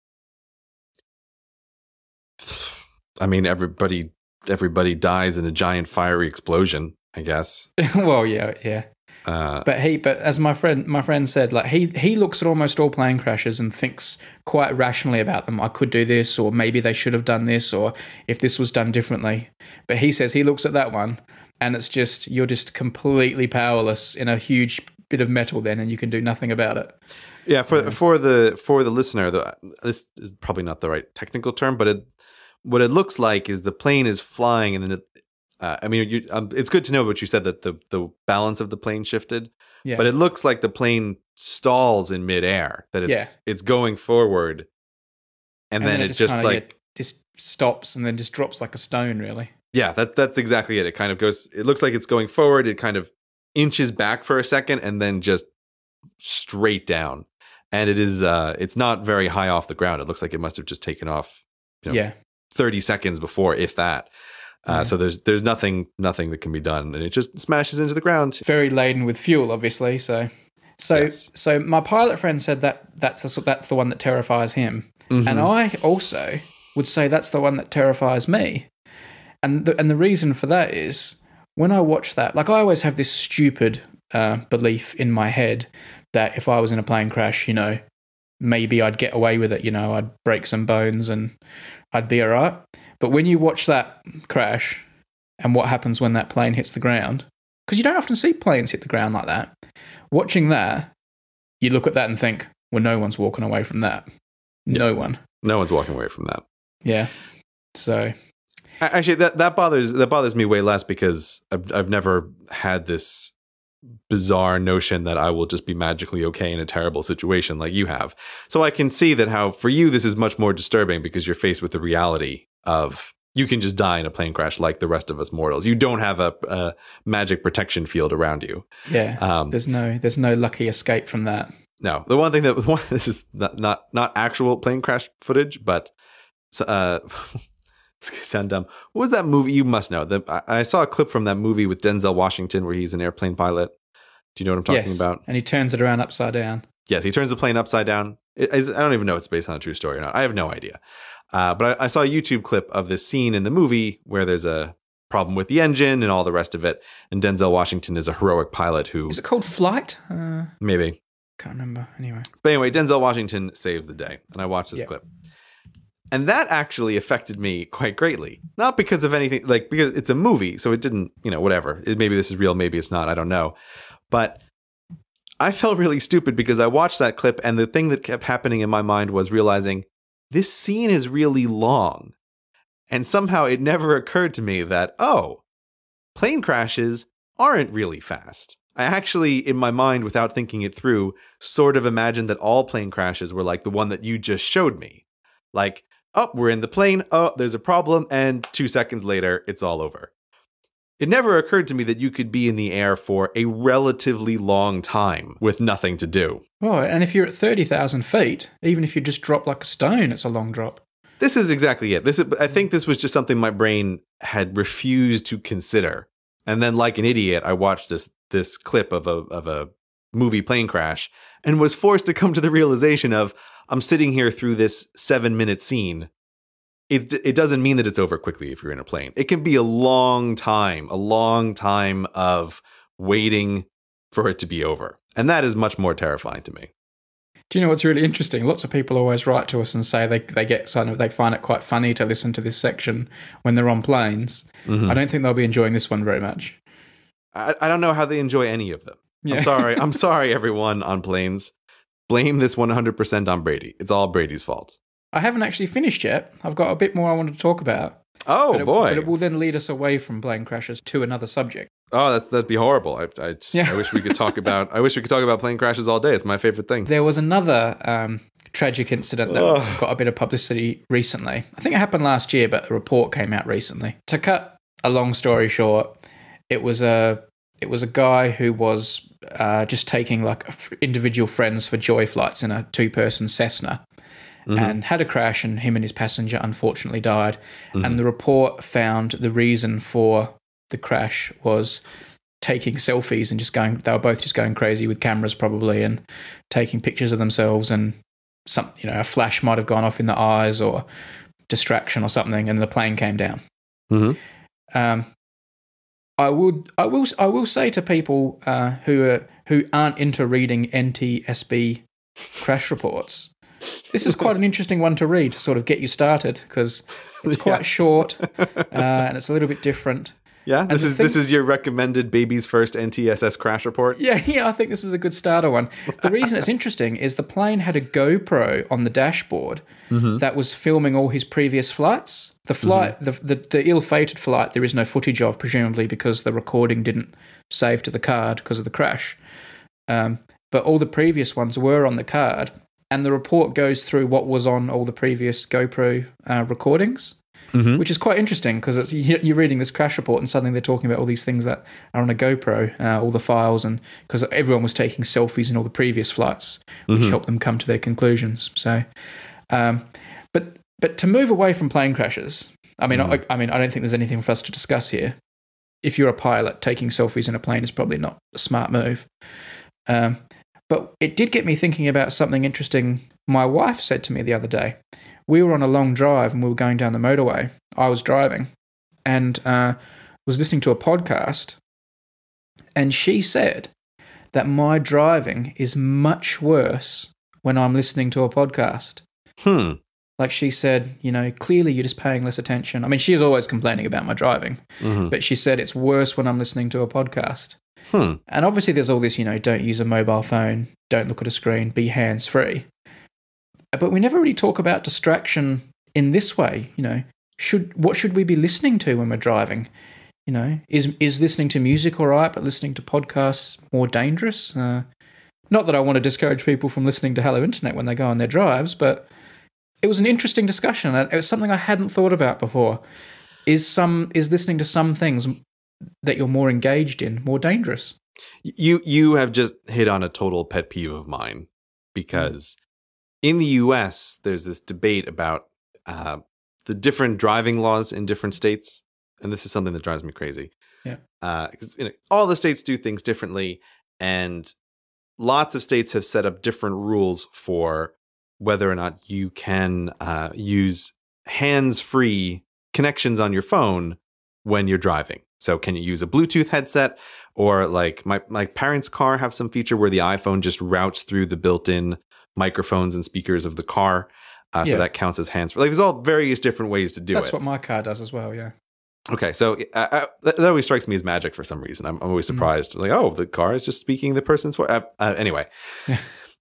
I mean, everybody, everybody dies in a giant fiery explosion, I guess. Well, yeah, yeah. Uh, but he, but as my friend, my friend said, like he, he looks at almost all plane crashes and thinks quite rationally about them. I could do this, or maybe they should have done this, or if this was done differently. But he says he looks at that one, and it's just you're just completely powerless in a huge bit of metal, then, and you can do nothing about it. Yeah, for yeah. for the for the listener, the, this is probably not the right technical term, but it. What it looks like is the plane is flying, and then it, uh, I mean, you, um, it's good to know what you said that the the balance of the plane shifted. Yeah. But it looks like the plane stalls in midair. That it's yeah. it's going forward, and, and then, then it, it just, just kinda, like yeah, just stops and then just drops like a stone. Really. Yeah, that that's exactly it. It kind of goes. It looks like it's going forward. It kind of inches back for a second, and then just straight down. And it is. Uh, it's not very high off the ground. It looks like it must have just taken off. You know, yeah. thirty seconds before, if that. Uh, yeah. So there's there's nothing nothing that can be done, and it just smashes into the ground. Very laden with fuel, obviously. So, so yes. so my pilot friend said that that's the, that's the one that terrifies him, mm-hmm. and I also would say that's the one that terrifies me. And the, and the reason for that is when I watch that, like I always have this stupid uh, belief in my head that if I was in a plane crash, you know, maybe I'd get away with it. You know, I'd break some bones and I'd be all right. But when you watch that crash and what happens when that plane hits the ground, because you don't often see planes hit the ground like that, watching that, you look at that and think, well, no one's walking away from that. No yeah. one. No one's walking away from that. Yeah. So... Actually, that, that bothers that bothers me way less because I've, I've never had this bizarre notion that I will just be magically okay in a terrible situation like you have. So I can see that how for you this is much more disturbing because you're faced with the reality of you can just die in a plane crash like the rest of us mortals. You don't have a, a magic protection field around you. Yeah, um, there's no there's no lucky escape from that. No, the one thing that one, this is not, not not actual plane crash footage, but uh, it's gonna sound dumb. What was that movie? You must know. The, I, I saw a clip from that movie with Denzel Washington where he's an airplane pilot. Do you know what I'm talking yes, about? And he turns it around upside down. Yes, he turns the plane upside down. It, I don't even know if it's based on a true story or not. I have no idea. Uh, but I, I saw a YouTube clip of this scene in the movie where there's a problem with the engine and all the rest of it. And Denzel Washington is a heroic pilot who... Is it called Flight? Uh, maybe. Can't remember. Anyway. But anyway, Denzel Washington saves the day. And I watched this yep. clip. And that actually affected me quite greatly. Not because of anything, like, because it's a movie, so it didn't, you know, whatever. It, maybe this is real, maybe it's not, I don't know. But I felt really stupid because I watched that clip, and the thing that kept happening in my mind was realizing this scene is really long. And somehow it never occurred to me that, oh, plane crashes aren't really fast. I actually, in my mind, without thinking it through, sort of imagined that all plane crashes were like the one that you just showed me. Like, oh, we're in the plane, oh, there's a problem, and two seconds later, it's all over. It never occurred to me that you could be in the air for a relatively long time with nothing to do. Oh, and if you're at thirty thousand feet, even if you just drop like a stone, it's a long drop. This is exactly it. This is, I think this was just something my brain had refused to consider. And then like an idiot, I watched this this clip of a of a movie plane crash and was forced to come to the realization of, I'm sitting here through this seven minute scene it it doesn't mean that it's over quickly if you're in a plane. It can be a long time, a long time of waiting for it to be over. And that is much more terrifying to me. Do you know what's really interesting? Lots of people always write to us and say they they get kind of, they find it quite funny to listen to this section when they're on planes. Mm-hmm. I don't think they'll be enjoying this one very much. I, I don't know how they enjoy any of them. Yeah. I'm sorry. I'm sorry, everyone on planes. Blame this one hundred percent on Brady. It's all Brady's fault. I haven't actually finished yet. I've got a bit more I wanted to talk about. Oh, but it, boy. But it will then lead us away from plane crashes to another subject. Oh, that's that'd be horrible. I, I, just, yeah. I wish we could talk about. I wish we could talk about plane crashes all day. It's my favorite thing. There was another um, tragic incident that Ugh. got a bit of publicity recently. I think it happened last year, but a report came out recently. To cut a long story short, it was a it was a guy who was uh, just taking like individual friends for joy flights in a two-person Cessna. Mm-hmm. And had a crash, and him and his passenger unfortunately died. Mm-hmm. And the report found the reason for the crash was taking selfies and just going, they were both just going crazy with cameras probably and taking pictures of themselves, and some, you know, a flash might have gone off in the eyes or distraction or something, and the plane came down. Mm-hmm. Um, I would, I will, I will say to people uh, who are who aren't into reading N T S B crash reports, this is quite an interesting one to read to sort of get you started, because it's quite yeah. short uh, and it's a little bit different. Yeah, this is thing, this is your recommended baby's first N T S S crash report? Yeah, yeah, I think this is a good starter one. The reason it's interesting is the plane had a GoPro on the dashboard mm-hmm. that was filming all his previous flights. The flight, mm-hmm. the, the the ill-fated flight, there is no footage of, presumably because the recording didn't save to the card because of the crash. Um, but all the previous ones were on the card, and the report goes through what was on all the previous GoPro uh, recordings. Mm-hmm. Which is quite interesting, because you're reading this crash report and suddenly they're talking about all these things that are on a GoPro, uh, all the files, and because everyone was taking selfies in all the previous flights, which mm-hmm. helped them come to their conclusions. So, um, but but to move away from plane crashes, I mean, mm. I, I mean, I don't think there's anything for us to discuss here. If you're a pilot, taking selfies in a plane is probably not a smart move. Um, but it did get me thinking about something interesting my wife said to me the other day. We were on a long drive and we were going down the motorway. I was driving and uh, was listening to a podcast, and she said that my driving is much worse when I'm listening to a podcast. Hmm. Like she said, you know, clearly you're just paying less attention. I mean, she is always complaining about my driving, mm-hmm. but she said it's worse when I'm listening to a podcast. Hmm. And obviously there's all this, you know, don't use a mobile phone, don't look at a screen, be hands-free. But we never really talk about distraction in this way. You know, should what should we be listening to when we're driving? You know, is is listening to music all right, but listening to podcasts more dangerous? Uh, not that I want to discourage people from listening to Hello Internet when they go on their drives, but it was an interesting discussion. It was something I hadn't thought about before. Is some is listening to some things that you're more engaged in more dangerous? You you have just hit on a total pet peeve of mine, because Mm. in the U S, there's this debate about uh, the different driving laws in different states, and this is something that drives me crazy. Yeah, because uh, you know, all the states do things differently, and lots of states have set up different rules for whether or not you can uh, use hands-free connections on your phone when you're driving. So, can you use a Bluetooth headset, or like my my parents' car have some feature where the iPhone just routes through the built-in microphones and speakers of the car, uh, yeah. so that counts as hands-free. Like, there's all various different ways to do That's it. That's what my car does as well, yeah. Okay, so uh, uh, that always strikes me as magic for some reason. I'm, I'm always surprised. Mm. Like, oh, the car is just speaking the person's voice. Uh, uh, anyway, yeah.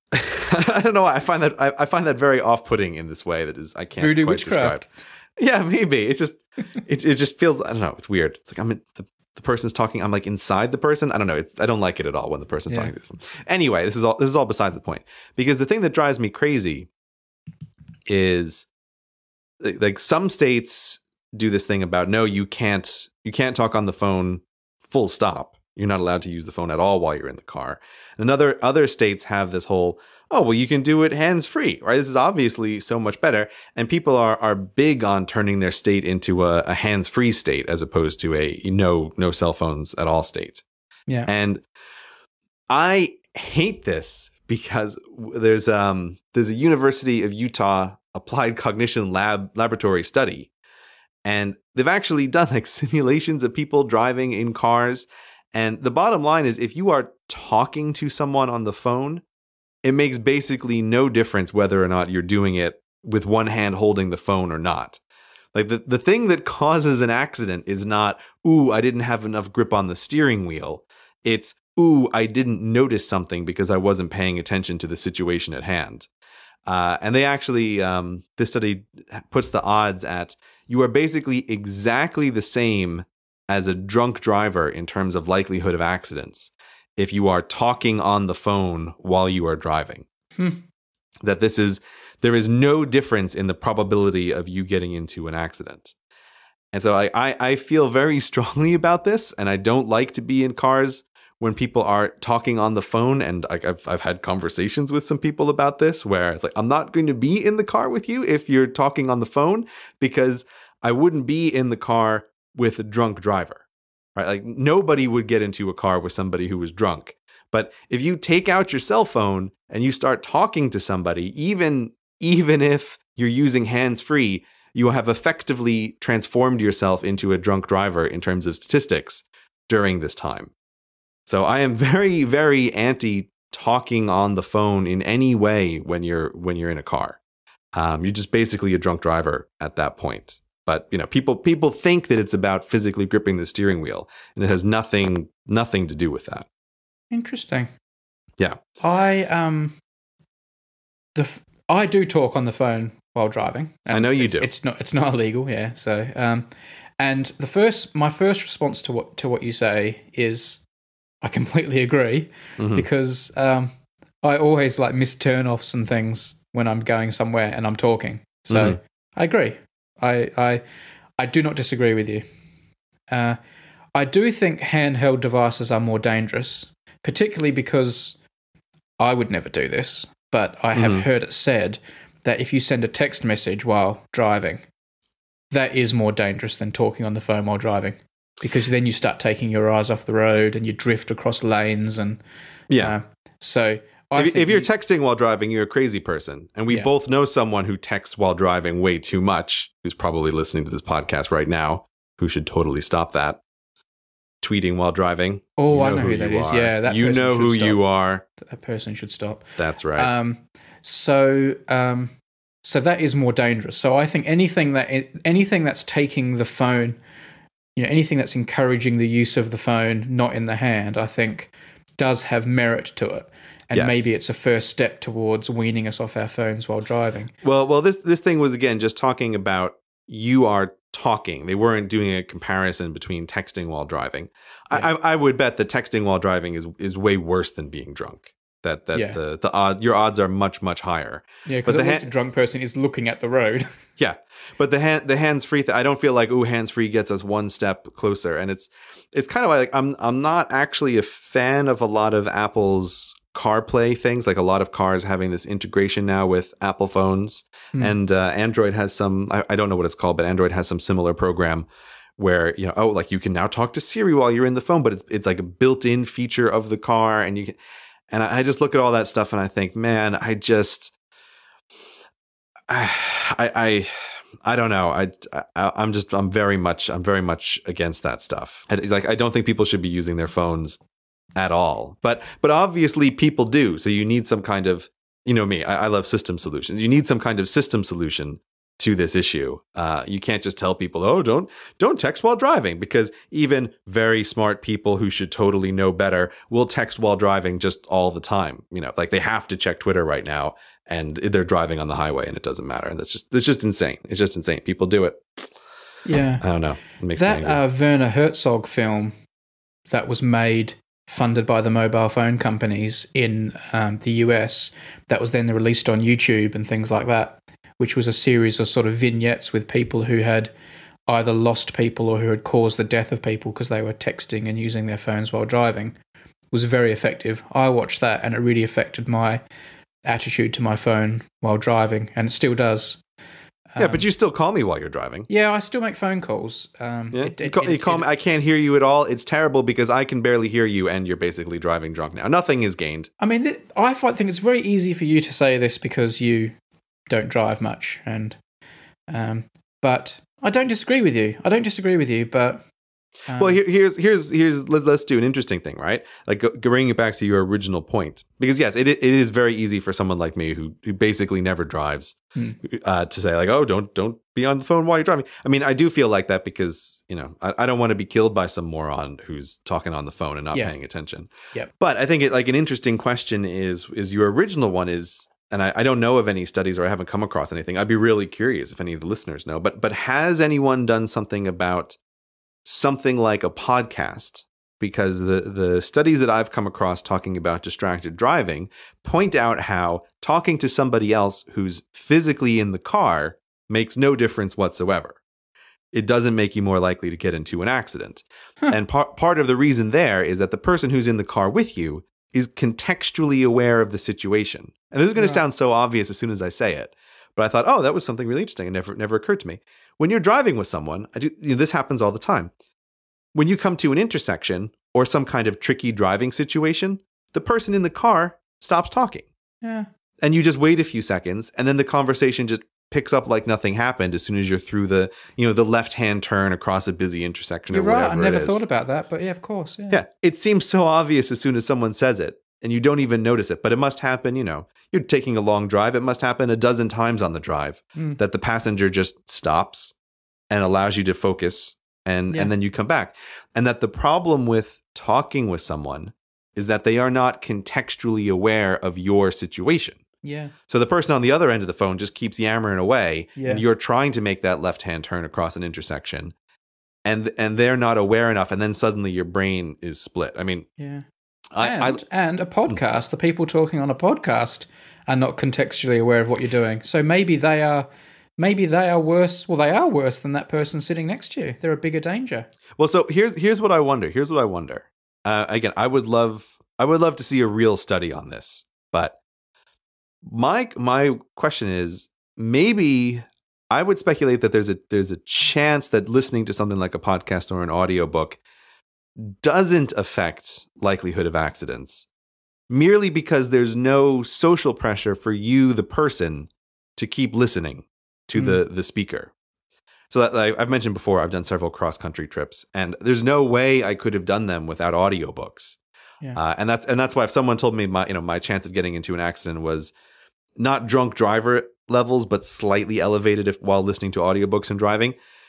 I don't know why I find that I, I find that very off-putting in this way that is I can't Voodoo quite witchcraft. describe. Yeah, maybe it just it it just feels I don't know. It's weird. It's like I'm in, the the person's talking. I'm like inside the person. I don't know. It's I don't like it at all when the person's yeah. talking to them. Anyway, this is all this is all besides the point, because the thing that drives me crazy is like some states do this thing about no, you can't you can't talk on the phone full stop. You're not allowed to use the phone at all while you're in the car. And other other states have this whole, oh, well, you can do it hands-free, right? This is obviously so much better. And people are are big on turning their state into a, a hands-free state as opposed to a no no cell phones at all state. Yeah. And I hate this because there's um there's a University of Utah applied cognition lab laboratory study. And they've actually done like simulations of people driving in cars. And the bottom line is, if you are talking to someone on the phone, it makes basically no difference whether or not you're doing it with one hand holding the phone or not. Like the, the thing that causes an accident is not, ooh, I didn't have enough grip on the steering wheel. It's, ooh, I didn't notice something because I wasn't paying attention to the situation at hand. Uh, and they actually, um, this study puts the odds at, you are basically exactly the same as a drunk driver in terms of likelihood of accidents if you are talking on the phone while you are driving. Hmm. That this is, there is no difference in the probability of you getting into an accident. And so I, I, I feel very strongly about this, and I don't like to be in cars when people are talking on the phone. And I, I've, I've had conversations with some people about this where it's like, I'm not going to be in the car with you if you're talking on the phone, because I wouldn't be in the car with a drunk driver, right? Like nobody would get into a car with somebody who was drunk. But if you take out your cell phone and you start talking to somebody, even, even if you're using hands-free, you have effectively transformed yourself into a drunk driver in terms of statistics during this time. So I am very, very anti talking on the phone in any way when you're when you're in a car. Um, you're just basically a drunk driver at that point. But you know, people people think that it's about physically gripping the steering wheel, and it has nothing nothing to do with that. Interesting. Yeah, I um, the f- I do talk on the phone while driving. I know you it, do. It's not it's not illegal, yeah. So um, and the first my first response to what to what you say is, I completely agree, mm-hmm. because um, I always like miss turn-offs and things when I'm going somewhere and I'm talking. So mm-hmm. I agree. I, I I do not disagree with you. Uh, I do think handheld devices are more dangerous, particularly because I would never do this, but I have mm-hmm. heard it said that if you send a text message while driving, that is more dangerous than talking on the phone while driving. Because then you start taking your eyes off the road and you drift across lanes. And yeah. Uh, so I if, think if you're you, texting while driving, you're a crazy person. And we yeah. both know someone who texts while driving way too much, who's probably listening to this podcast right now, who should totally stop that. Tweeting while driving. Oh, you know I know who, who that is. Are. Yeah, that you person know who stop. you are. That person should stop. That's right. Um, so, um, so that is more dangerous. So I think anything that anything that's taking the phone, you know, anything that's encouraging the use of the phone, not in the hand, I think does have merit to it. And yes. maybe it's a first step towards weaning us off our phones while driving. Well, well, this this thing was, again, just talking about you are talking. They weren't doing a comparison between texting while driving. Yeah. I, I would bet that texting while driving is is way worse than being drunk. That that yeah. the the odd your odds are much much higher. Yeah, because at least ha- a drunk person is looking at the road. Yeah, but the hand the hands free. Th- I don't feel like ooh hands free gets us one step closer, and it's it's kind of like I'm I'm not actually a fan of a lot of Apple's CarPlay things. Like a lot of cars having this integration now with Apple phones, mm. and uh, Android has some. I, I don't know what it's called, but Android has some similar program where you know oh like you can now talk to Siri while you're in the phone, but it's it's like a built-in feature of the car, and you can. And I just look at all that stuff and I think, man, I just, I, I, I don't know. I, I, I'm just, I'm very much, I'm very much against that stuff. And it's like, I don't think people should be using their phones at all. But, but obviously people do. So you need some kind of, you know me, I, I love system solutions. You need some kind of system solution to this issue. Uh, you can't just tell people, oh, don't don't text while driving, because even very smart people who should totally know better will text while driving just all the time. You know, like they have to check Twitter right now and they're driving on the highway and it doesn't matter. And that's just that's just insane. It's just insane. People do it. Yeah. I don't know. It makes that me angry. Uh, Werner Herzog film that was made, funded by the mobile phone companies in um, the U S, that was then released on YouTube and things like that, which was a series of sort of vignettes with people who had either lost people or who had caused the death of people because they were texting and using their phones while driving. It was very effective. I watched that and it really affected my attitude to my phone while driving, and it still does. Um, yeah, but you still call me while you're driving. Yeah, I still make phone calls. Um, yeah. it, it, you call, it, you call it, me, I can't hear you at all. It's terrible because I can barely hear you and you're basically driving drunk now. Nothing is gained. I mean, I think it's very easy for you to say this because you don't drive much. And um, but I don't disagree with you. I don't disagree with you, but. Um, well, here, here's here's here's let, let's do an interesting thing, right? Like go, bringing it back to your original point, because yes, it it is very easy for someone like me who who basically never drives hmm. uh, to say like, oh, don't don't be on the phone while you're driving. I mean, I do feel like that because you know I, I don't want to be killed by some moron who's talking on the phone and not yeah. paying attention. Yeah. But I think it like an interesting question is is your original one is. And I, I don't know of any studies or I haven't come across anything. I'd be really curious if any of the listeners know. But but has anyone done something about something like a podcast? Because the, the studies that I've come across talking about distracted driving point out how talking to somebody else who's physically in the car makes no difference whatsoever. It doesn't make you more likely to get into an accident. Huh. And par- part of the reason there is that the person who's in the car with you is contextually aware of the situation. And this is going right. to sound so obvious as soon as I say it. But I thought, oh, that was something really interesting. It never, never occurred to me. When you're driving with someone, I do, you know, this happens all the time. When you come to an intersection or some kind of tricky driving situation, the person in the car stops talking. Yeah. And you just wait a few seconds, and then the conversation just picks up like nothing happened as soon as you're through the, you know, the left-hand turn across a busy intersection you're or whatever. Right. I never it is. thought about that, but yeah, of course. Yeah. Yeah. It seems so obvious as soon as someone says it. And you don't even notice it, but it must happen, you know, you're taking a long drive. It must happen a dozen times on the drive mm. that the passenger just stops and allows you to focus and, yeah. and then you come back. And that the problem with talking with someone is that they are not contextually aware of your situation. Yeah. So the person on the other end of the phone just keeps yammering away yeah. and you're trying to make that left-hand turn across an intersection and and they're not aware enough. And then suddenly your brain is split. I mean, yeah. I, and, I, and a podcast, the people talking on a podcast are not contextually aware of what you're doing. So maybe they are maybe they are worse. Well, they are worse than that person sitting next to you. They're a bigger danger. Well, so here's here's what I wonder. Here's what I wonder. Uh, again, I would love I would love to see a real study on this. But my my question is maybe I would speculate that there's a there's a chance that listening to something like a podcast or an audiobook doesn't affect likelihood of accidents merely because there's no social pressure for you, the person, to keep listening to mm. the, the speaker. So that, like I've mentioned before, I've done several cross-country trips and there's no way I could have done them without audiobooks. Yeah. Uh, and that's, and that's why if someone told me my, you know, my chance of getting into an accident was not drunk driver levels, but slightly elevated if while listening to audiobooks and driving,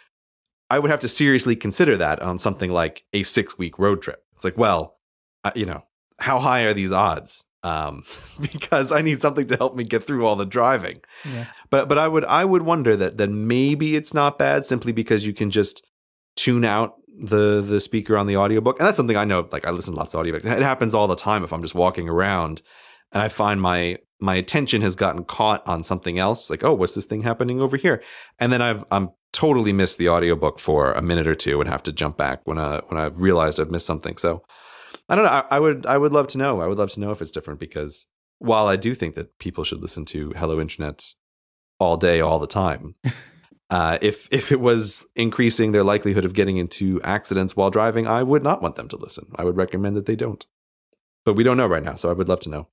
I would have to seriously consider that on something like a six-week road trip. It's like, well, uh, you know, how high are these odds? Um, because I need something to help me get through all the driving. Yeah. But but I would I would wonder that that maybe it's not bad simply because you can just tune out the the speaker on the audiobook. And that's something I know. Like I listen to lots of audiobooks. It happens all the time if I'm just walking around and I find my my attention has gotten caught on something else. Like, oh, what's this thing happening over here? And then I've I'm totally missed the audiobook for a minute or two and have to jump back when I when I realized I've missed something. So I don't know. I, I would I would love to know. I would love to know if it's different because while I do think that people should listen to Hello Internet all day, all the time, uh, if if it was increasing their likelihood of getting into accidents while driving, I would not want them to listen. I would recommend that they don't. But we don't know right now, so I would love to know.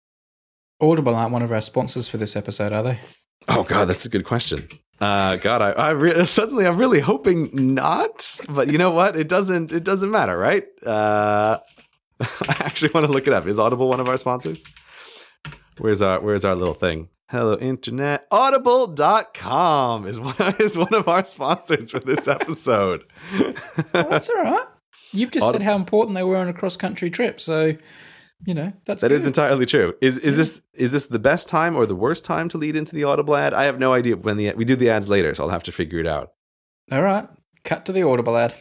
Audible aren't one of our sponsors for this episode, are they? Oh God, that's a good question. Uh, God, I, I re- suddenly I'm really hoping not, but you know what? It doesn't. It doesn't matter, right? Uh, I actually want to look it up. Is Audible one of our sponsors? Where's our Where's our little thing? Hello Internet. Audible dot com is one is one of our sponsors for this episode. Well, that's all right. You've just Aud- said how important they were on a cross country trip, so. You know, that's that good. is entirely true. Is is yeah. this is this the best time or the worst time to lead into the Audible ad? I have no idea when the we do the ads later, so I'll have to figure it out. All right, cut to the Audible ad.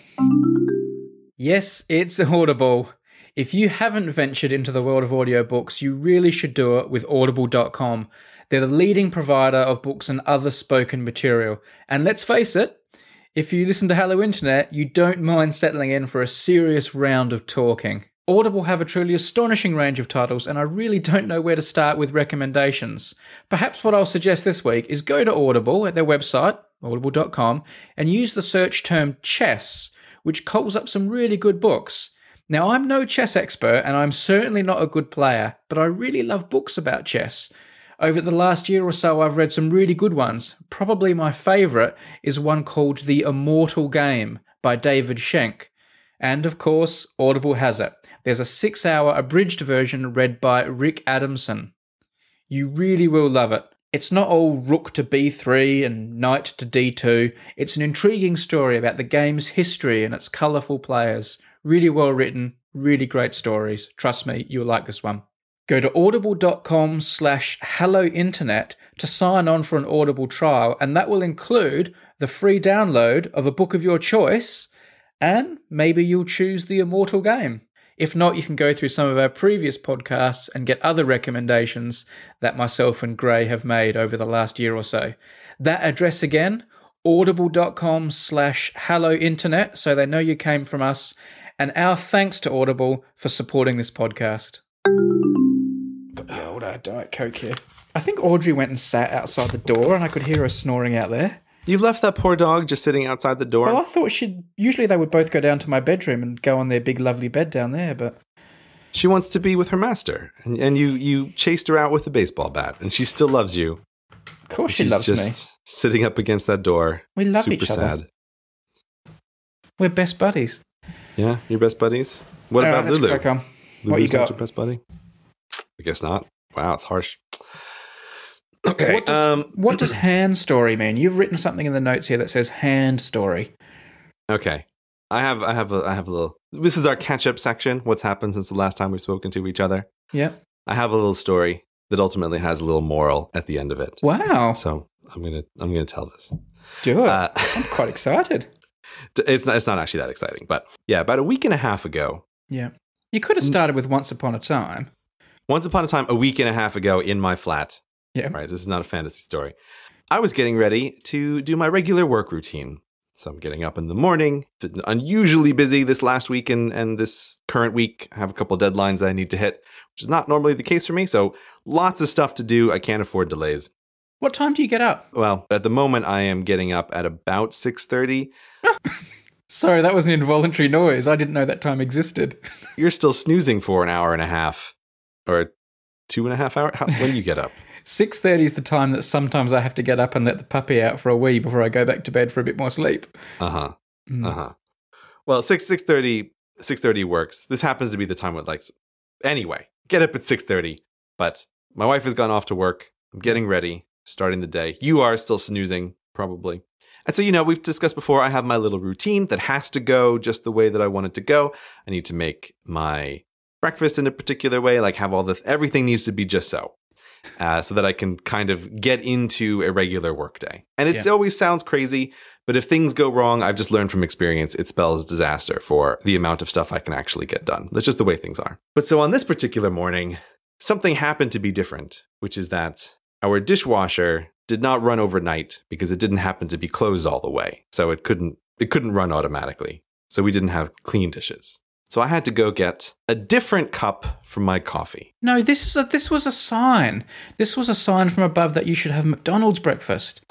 Yes, it's Audible. If you haven't ventured into the world of audiobooks, you really should do it with audible dot com. They're the leading provider of books and other spoken material. And let's face it, if you listen to Hello Internet, you don't mind settling in for a serious round of talking. Audible have a truly astonishing range of titles, and I really don't know where to start with recommendations. Perhaps what I'll suggest this week is go to Audible at their website, audible dot com, and use the search term chess, which calls up some really good books. Now, I'm no chess expert, and I'm certainly not a good player, but I really love books about chess. Over the last year or so, I've read some really good ones. Probably my favourite is one called The Immortal Game by David Schenk. And, of course, Audible has it. There's a six-hour abridged version read by Rick Adamson. You really will love it. It's not all rook to b three and knight to d two. It's an intriguing story about the game's history and its colourful players. Really well written, really great stories. Trust me, you'll like this one. Go to audible.com slash hello internet to sign on for an Audible trial, and that will include the free download of a book of your choice, and maybe you'll choose The Immortal Game. If not, you can go through some of our previous podcasts and get other recommendations that myself and Gray have made over the last year or so. That address again, audible.com slash hello internet, so they know you came from us, and our thanks to Audible for supporting this podcast. Got the old uh, Diet Coke here. I think Audrey went and sat outside the door and I could hear her snoring out there. You've left that poor dog just sitting outside the door? Well, I thought she'd... Usually they would both go down to my bedroom and go on their big lovely bed down there, but... She wants to be with her master, and, and you, you chased her out with a baseball bat, and she still loves you. Of course she loves me. me. She's just sitting up against that door. We love super each other. sad. We're best buddies. Yeah, you're best buddies? What All about right, let's Lulu? crack on. Lulu's What you got? Your best buddy? I guess not. Wow, it's harsh. Okay. What does, um, what does hand story mean? You've written something in the notes here that says hand story. Okay. I have I have a I have a little this is our catch up section. What's happened since the last time we've spoken to each other. Yeah. I have a little story that ultimately has a little moral at the end of it. Wow. So I'm gonna I'm gonna tell this. Do it. Uh, I'm quite excited. It's not it's not actually that exciting, but yeah, about a week and a half ago. Yeah. You could have started with Once Upon a Time. Once upon a time, a week and a half ago in my flat. Yeah. Right. This is not a fantasy story. I was getting ready to do my regular work routine. So I'm getting up in the morning, unusually busy this last week and, and this current week. I have a couple of deadlines that I need to hit, which is not normally the case for me. So lots of stuff to do. I can't afford delays. What time do you get up? Well, at the moment, I am getting up at about six thirty. Sorry, that was an involuntary noise. I didn't know that time existed. You're still snoozing for an hour and a half or two and a half hours. How, when do you get up? six thirty is the time that sometimes I have to get up and let the puppy out for a wee before I go back to bed for a bit more sleep. Uh-huh. Mm. Uh-huh. Well, six, six thirty, six thirty works. This happens to be the time with like, anyway, get up at six thirty. But my wife has gone off to work. I'm getting ready, starting the day. You are still snoozing, probably. And so, you know, we've discussed before, I have my little routine that has to go just the way that I want it to go. I need to make my breakfast in a particular way, like have all the, everything needs to be just so. Uh, so that I can kind of get into a regular workday. And it yeah. always sounds crazy, but if things go wrong, I've just learned from experience, it spells disaster for the amount of stuff I can actually get done. That's just the way things are. But so on this particular morning, something happened to be different, which is that our dishwasher did not run overnight because it didn't happen to be closed all the way. So it couldn't it couldn't run automatically. So we didn't have clean dishes. So I had to go get a different cup for my coffee. No, this is a this was a sign. This was a sign from above that you should have McDonald's breakfast.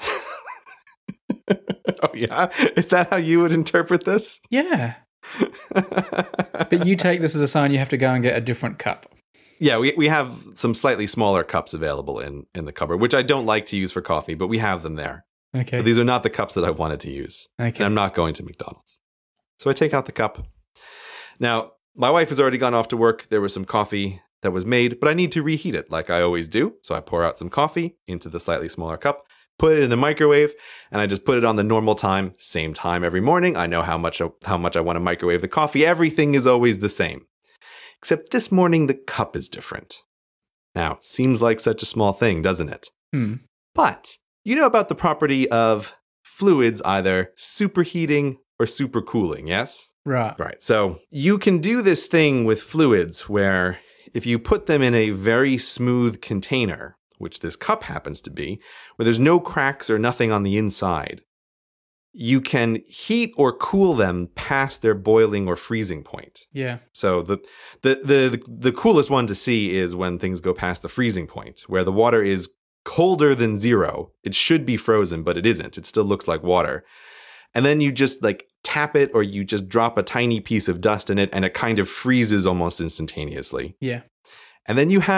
Oh yeah? Is that how you would interpret this? Yeah. But you take this as a sign you have to go and get a different cup. Yeah, we we have some slightly smaller cups available in, in the cupboard, which I don't like to use for coffee, but we have them there. Okay. But these are not the cups that I wanted to use. Okay. And I'm not going to McDonald's. So I take out the cup. Now, my wife has already gone off to work. There was some coffee that was made, but I need to reheat it like I always do. So I pour out some coffee into the slightly smaller cup, put it in the microwave, and I just put it on the normal time, same time every morning. I know how much how much I want to microwave the coffee. Everything is always the same. Except this morning, the cup is different. Now, seems like such a small thing, doesn't it? Hmm. But you know about the property of fluids either superheating or supercooling, yes? Right. Right. So you can do this thing with fluids where if you put them in a very smooth container, which this cup happens to be, where there's no cracks or nothing on the inside, you can heat or cool them past their boiling or freezing point. Yeah. So the, the the the coolest one to see is when things go past the freezing point, where the water is colder than zero. It should be frozen, but it isn't. It still looks like water. And then you just like tap it or you just drop a tiny piece of dust in it and it kind of freezes almost instantaneously. Yeah. And then you have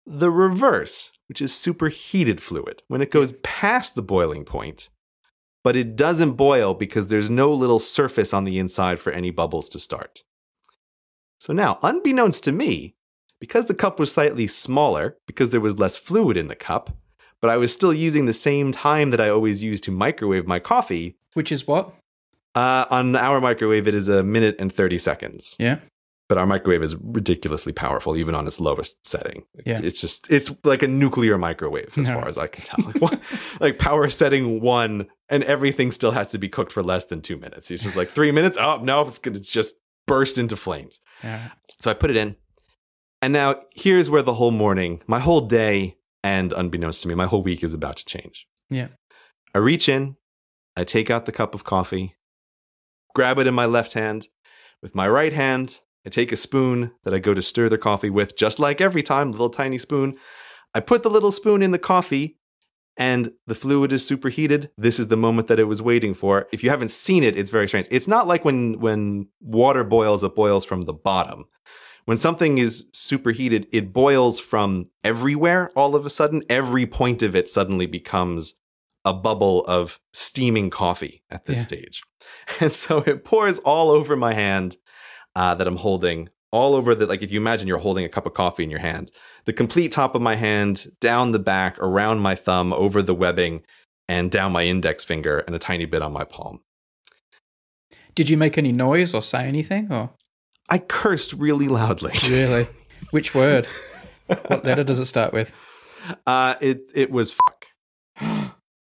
the reverse, which is superheated fluid, when it goes past the boiling point, but it doesn't boil because there's no little surface on the inside for any bubbles to start. So now, unbeknownst to me, because the cup was slightly smaller, because there was less fluid in the cup, but I was still using the same time that I always use to microwave my coffee. Which is what? Uh, on our microwave, it is a minute and thirty seconds. Yeah. But our microwave is ridiculously powerful, even on its lowest setting. Yeah. It's just, it's like a nuclear microwave, as no. far as I can tell. Like, what, like power setting one, and everything still has to be cooked for less than two minutes. It's just like three minutes. Oh, no, it's going to just burst into flames. Yeah. So I put it in. And now here's where the whole morning, my whole day, and unbeknownst to me, my whole week is about to change. Yeah. I reach in, I take out the cup of coffee, grab it in my left hand. With my right hand, I take a spoon that I go to stir the coffee with, just like every time, little tiny spoon. I put the little spoon in the coffee, and the fluid is superheated. This is the moment that it was waiting for. If you haven't seen it, it's very strange. It's not like when, when water boils, it boils from the bottom. When something is superheated, it boils from everywhere all of a sudden. Every point of it suddenly becomes a bubble of steaming coffee at this yeah. stage. And so it pours all over my hand. Uh, that I'm holding all over the, like if you imagine you're holding a cup of coffee in your hand, the complete top of my hand, down the back, around my thumb, over the webbing, and down my index finger, and a tiny bit on my palm. Did you make any noise or say anything? Or I cursed really loudly. Really? Which word? What letter does it start with? Uh, it it was fuck.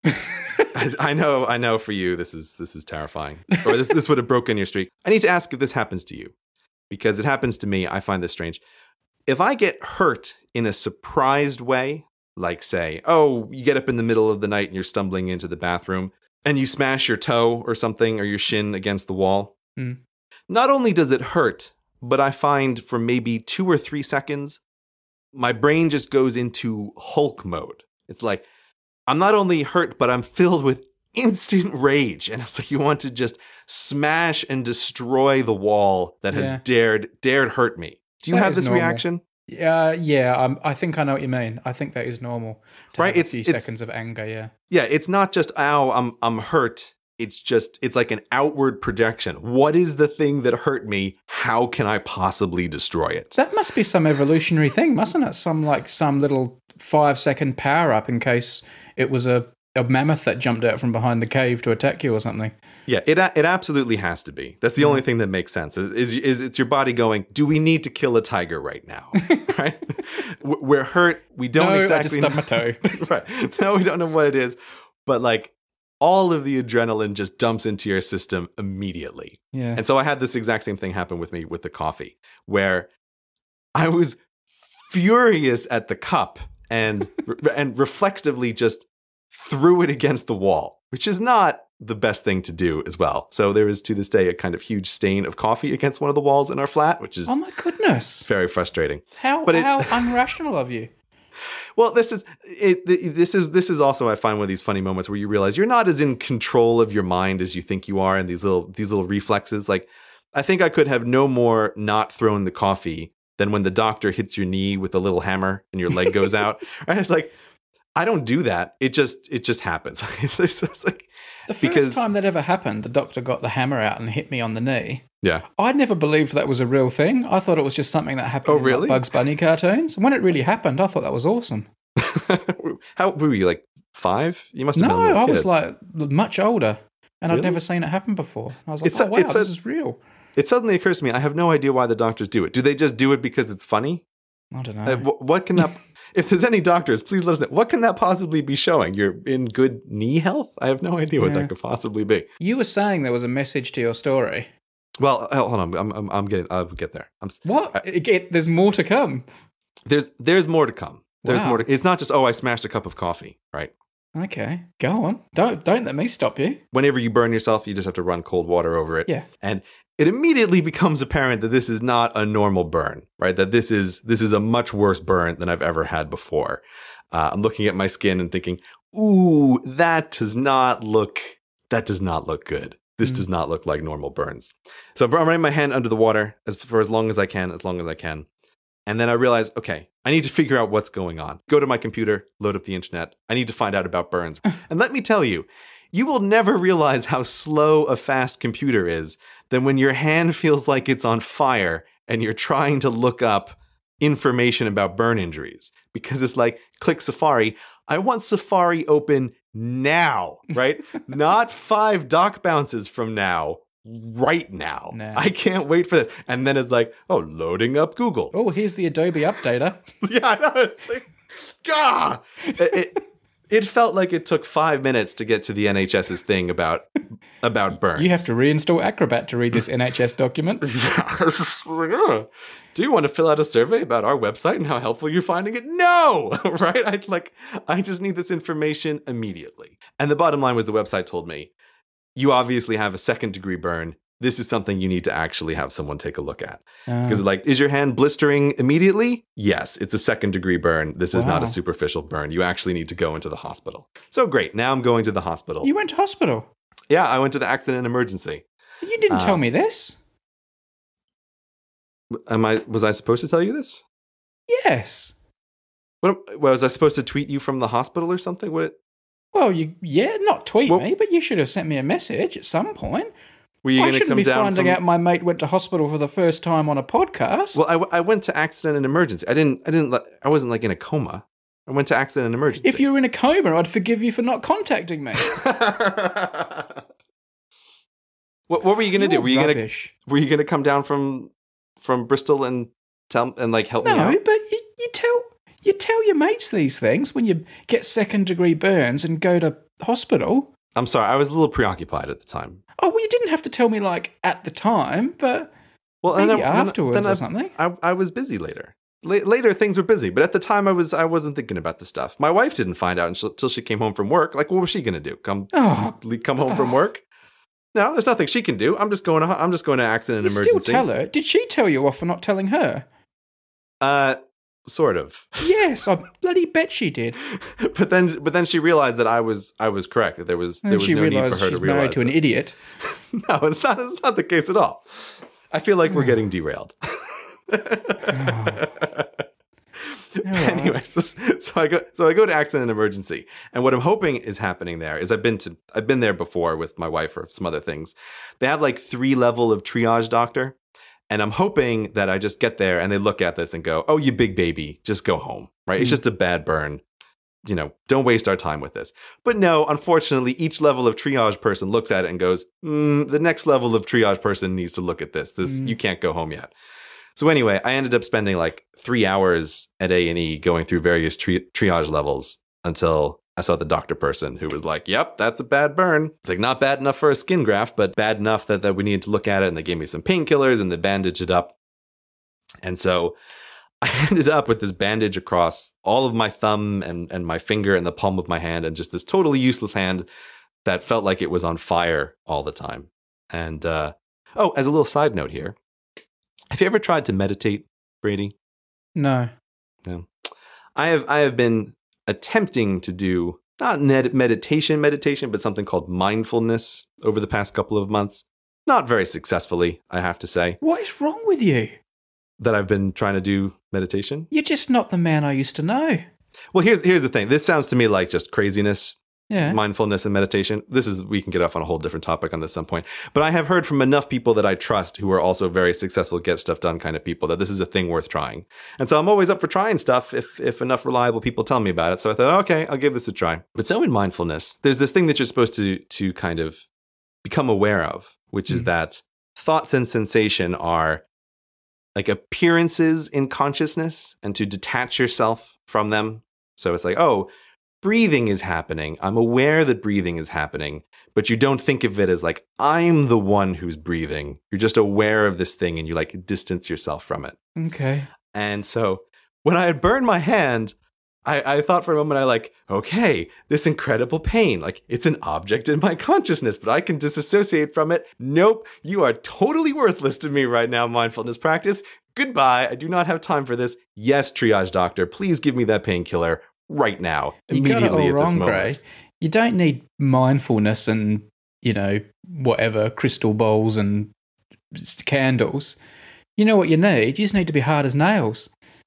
I know, I know. For you, this is this is terrifying, or this this would have broken your streak. I need to ask if this happens to you, because it happens to me. I find this strange. If I get hurt in a surprised way, like say, oh, you get up in the middle of the night and you're stumbling into the bathroom and you smash your toe or something or your shin against the wall, mm. not only does it hurt, but I find for maybe two or three seconds, my brain just goes into Hulk mode. It's like, I'm not only hurt, but I'm filled with instant rage. And it's like you want to just smash and destroy the wall that has yeah. dared dared hurt me. Do you that have this normal. reaction? Yeah, yeah. Um, I think I know what you mean. I think that is normal. To right? Have it's a few it's, seconds of anger. Yeah. Yeah. It's not just ow, I'm I'm hurt. It's just it's like an outward projection. What is the thing that hurt me? How can I possibly destroy it? That must be some evolutionary thing, mustn't it? Some like some little five second power up in case it was a, a mammoth that jumped out from behind the cave to attack you or something. Yeah, it it absolutely has to be. That's the yeah. only thing that makes sense. Is, is is it's your body going, do we need to kill a tiger right now? Right? We're hurt. We don't no, exactly I just stubbed my toe. Right. No, we don't know what it is. But like all of the adrenaline just dumps into your system immediately. Yeah. And so I had this exact same thing happen with me with the coffee, where I was furious at the cup and and reflexively just threw it against the wall, which is not the best thing to do as well. So there is to this day a kind of huge stain of coffee against one of the walls in our flat, which is oh my goodness, very frustrating. How but how it, unrational of you. Well, this is it, this is this is also I find one of these funny moments where you realize you're not as in control of your mind as you think you are, and these little these little reflexes. Like I think I could have no more not thrown the coffee than when the doctor hits your knee with a little hammer and your leg goes out. Right? It's like I don't do that. It just it just happens. it's, it's, it's like the first because, time that ever happened, the doctor got the hammer out and hit me on the knee. Yeah, I never believed that was a real thing. I thought it was just something that happened oh, in really? like Bugs Bunny cartoons. And when it really happened, I thought that was awesome. How were you, like five? You must have no, been a little I kid. was like much older, and really? I'd never seen it happen before. I was like, it's oh a, wow, it's this a, is real. It suddenly occurs to me, I have no idea why the doctors do it. Do they just do it because it's funny? I don't know. Uh, what, what can that... If there's any doctors, please let us know. What can that possibly be showing? You're in good knee health? I have no idea what yeah. that could possibly be. You were saying there was a message to your story. Well, hold on. I'm, I'm, I'm getting. I'll get there. I'm, what? I, it, there's more to come. There's, there's more to come. There's wow. more. To, it's not just oh, I smashed a cup of coffee, right? Okay, go on. Don't, don't let me stop you. Whenever you burn yourself, you just have to run cold water over it. Yeah, and it immediately becomes apparent that this is not a normal burn, right? That this is this is a much worse burn than I've ever had before. Uh, I'm looking at my skin and thinking, "Ooh, that does not look that does not look good. This mm. does not look like normal burns." So I'm running my hand under the water as for as long as I can, as long as I can. And then I realized, okay, I need to figure out what's going on. Go to my computer, load up the internet. I need to find out about burns. And let me tell you, you will never realize how slow a fast computer is than when your hand feels like it's on fire and you're trying to look up information about burn injuries. Because it's like, click Safari. I want Safari open now, right? Not five dock bounces from now. Right now. No. I can't wait for this. And then it's like, oh, loading up Google. Oh, here's the Adobe updater. Yeah, I know. It's like, gah! It, it, it felt like it took five minutes to get to the N H S's thing about about burns. You have to reinstall Acrobat to read this N H S document. Do you want to fill out a survey about our website and how helpful you're finding it? No! Right? I like I just need this information immediately. And the bottom line was the website told me, you obviously have a second degree burn. This is something you need to actually have someone take a look at. Uh, because like, is your hand blistering immediately? Yes, it's a second degree burn. This is wow. not a superficial burn. You actually need to go into the hospital. So great, now I'm going to the hospital. You went to hospital? Yeah, I went to the accident and emergency. You didn't um, tell me this. Am I? Was I supposed to tell you this? Yes. What, was I supposed to tweet you from the hospital or something? What? Well, you yeah, not tweet well, me, but you should have sent me a message at some point. Were you I going to shouldn't come be down finding from... out my mate went to hospital for the first time on a podcast. Well, I, w- I went to accident and emergency. I didn't. I didn't. I wasn't like in a coma. I went to accident and emergency. If you were in a coma, I'd forgive you for not contacting me. what, what were you going to do? Were you going to Were you going to come down from from Bristol and tell and like help no, me out? No, but you, you tell you tell your mates these things when you get second degree burns and go to hospital. I'm sorry, I was a little preoccupied at the time. Oh, well, you didn't have to tell me, like, at the time, but well, maybe and then, afterwards then I, or something. I, I was busy later. La- later, things were busy, but at the time, I, was, I wasn't thinking about the stuff. My wife didn't find out until she came home from work. Like, what was she going to do? Come oh. come home from work? No, there's nothing she can do. I'm just going to, I'm just going to accident and you emergency. Still tell her. Did she tell you off for not telling her? Uh... Sort of. Yes, I bloody bet she did. but then, but then she realized that I was, I was correct. That there was, and there was she no need for her she's to realize. Married to an this. idiot. No, it's not. It's not the case at all. I feel like we're getting derailed. oh. Anyway, so, so I go, so I go to accident and emergency, and what I'm hoping is happening there is I've been to, I've been there before with my wife or some other things. They have like three level of triage doctor. And I'm hoping that I just get there and they look at this and go, oh, you big baby, just go home, right? Mm. It's just a bad burn. You know, don't waste our time with this. But no, unfortunately, each level of triage person looks at it and goes, mm, the next level of triage person needs to look at this. This mm. You can't go home yet. So anyway, I ended up spending like three hours at A and E going through various tri- triage levels until I saw the doctor person who was like, yep, that's a bad burn. It's like not bad enough for a skin graft, but bad enough that, that we needed to look at it. And they gave me some painkillers and they bandaged it up. And so I ended up with this bandage across all of my thumb and, and my finger and the palm of my hand and just this totally useless hand that felt like it was on fire all the time. And, uh, oh, as a little side note here, have you ever tried to meditate, Brady? No. No. I have, I have been attempting to do not med- meditation meditation but something called mindfulness over the past couple of months. Not very successfully, I have to say. What is wrong with you? That I've been trying to do meditation? You're just not the man I used to know. Well, here's here's the thing. This sounds to me like just craziness. Yeah. Mindfulness and meditation. This is, we can get off on a whole different topic on this some point. But I have heard from enough people that I trust who are also very successful, get stuff done kind of people that this is a thing worth trying. And so I'm always up for trying stuff if if enough reliable people tell me about it. So I thought, okay, I'll give this a try. But so in mindfulness, there's this thing that you're supposed to to kind of become aware of, which is mm. that thoughts and sensation are like appearances in consciousness and to detach yourself from them. So it's like, oh, breathing is happening. I'm aware that breathing is happening, but you don't think of it as like, I'm the one who's breathing. You're just aware of this thing and you like distance yourself from it. Okay. And so when I had burned my hand, I, I thought for a moment, I like, okay, this incredible pain, like it's an object in my consciousness, but I can disassociate from it. Nope, you are totally worthless to me right now, mindfulness practice. Goodbye, I do not have time for this. Yes, triage doctor, please give me that painkiller right now, immediately you got it all at wrong, this moment. Gray. You don't need mindfulness and, you know, whatever, crystal balls and candles. You know what you need? You just need to be hard as nails.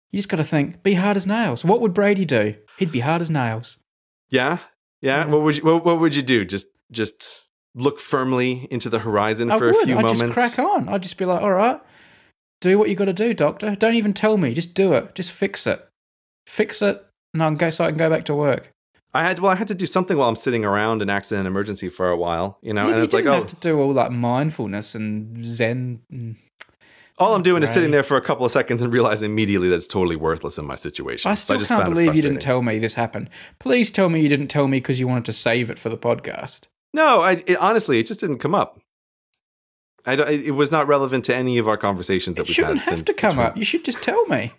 You just got to think, be hard as nails. What would Brady do? He'd be hard as nails. Yeah, yeah. yeah. What would you what, what would you do? Just just look firmly into the horizon I for would. a few I'd moments. Just crack on. I'd just be like, all right, do what you got to do, doctor. Don't even tell me. Just do it. Just fix it. Fix it, and I can go so I can go back to work. I had well, I had to do something while I'm sitting around an accident emergency for a while, you know. Yeah, and you it's like, didn't oh, have to do all that mindfulness and Zen. And, all I'm doing right. is sitting there for a couple of seconds and realizing immediately that it's totally worthless in my situation. I still so I just can't found it believe you didn't frustrating. tell me this happened. Please tell me you didn't tell me because you wanted to save it for the podcast. No, I it, honestly, it just didn't come up. I don't, it was not relevant to any of our conversations that It we've shouldn't had have since. to come between- up. You should just tell me.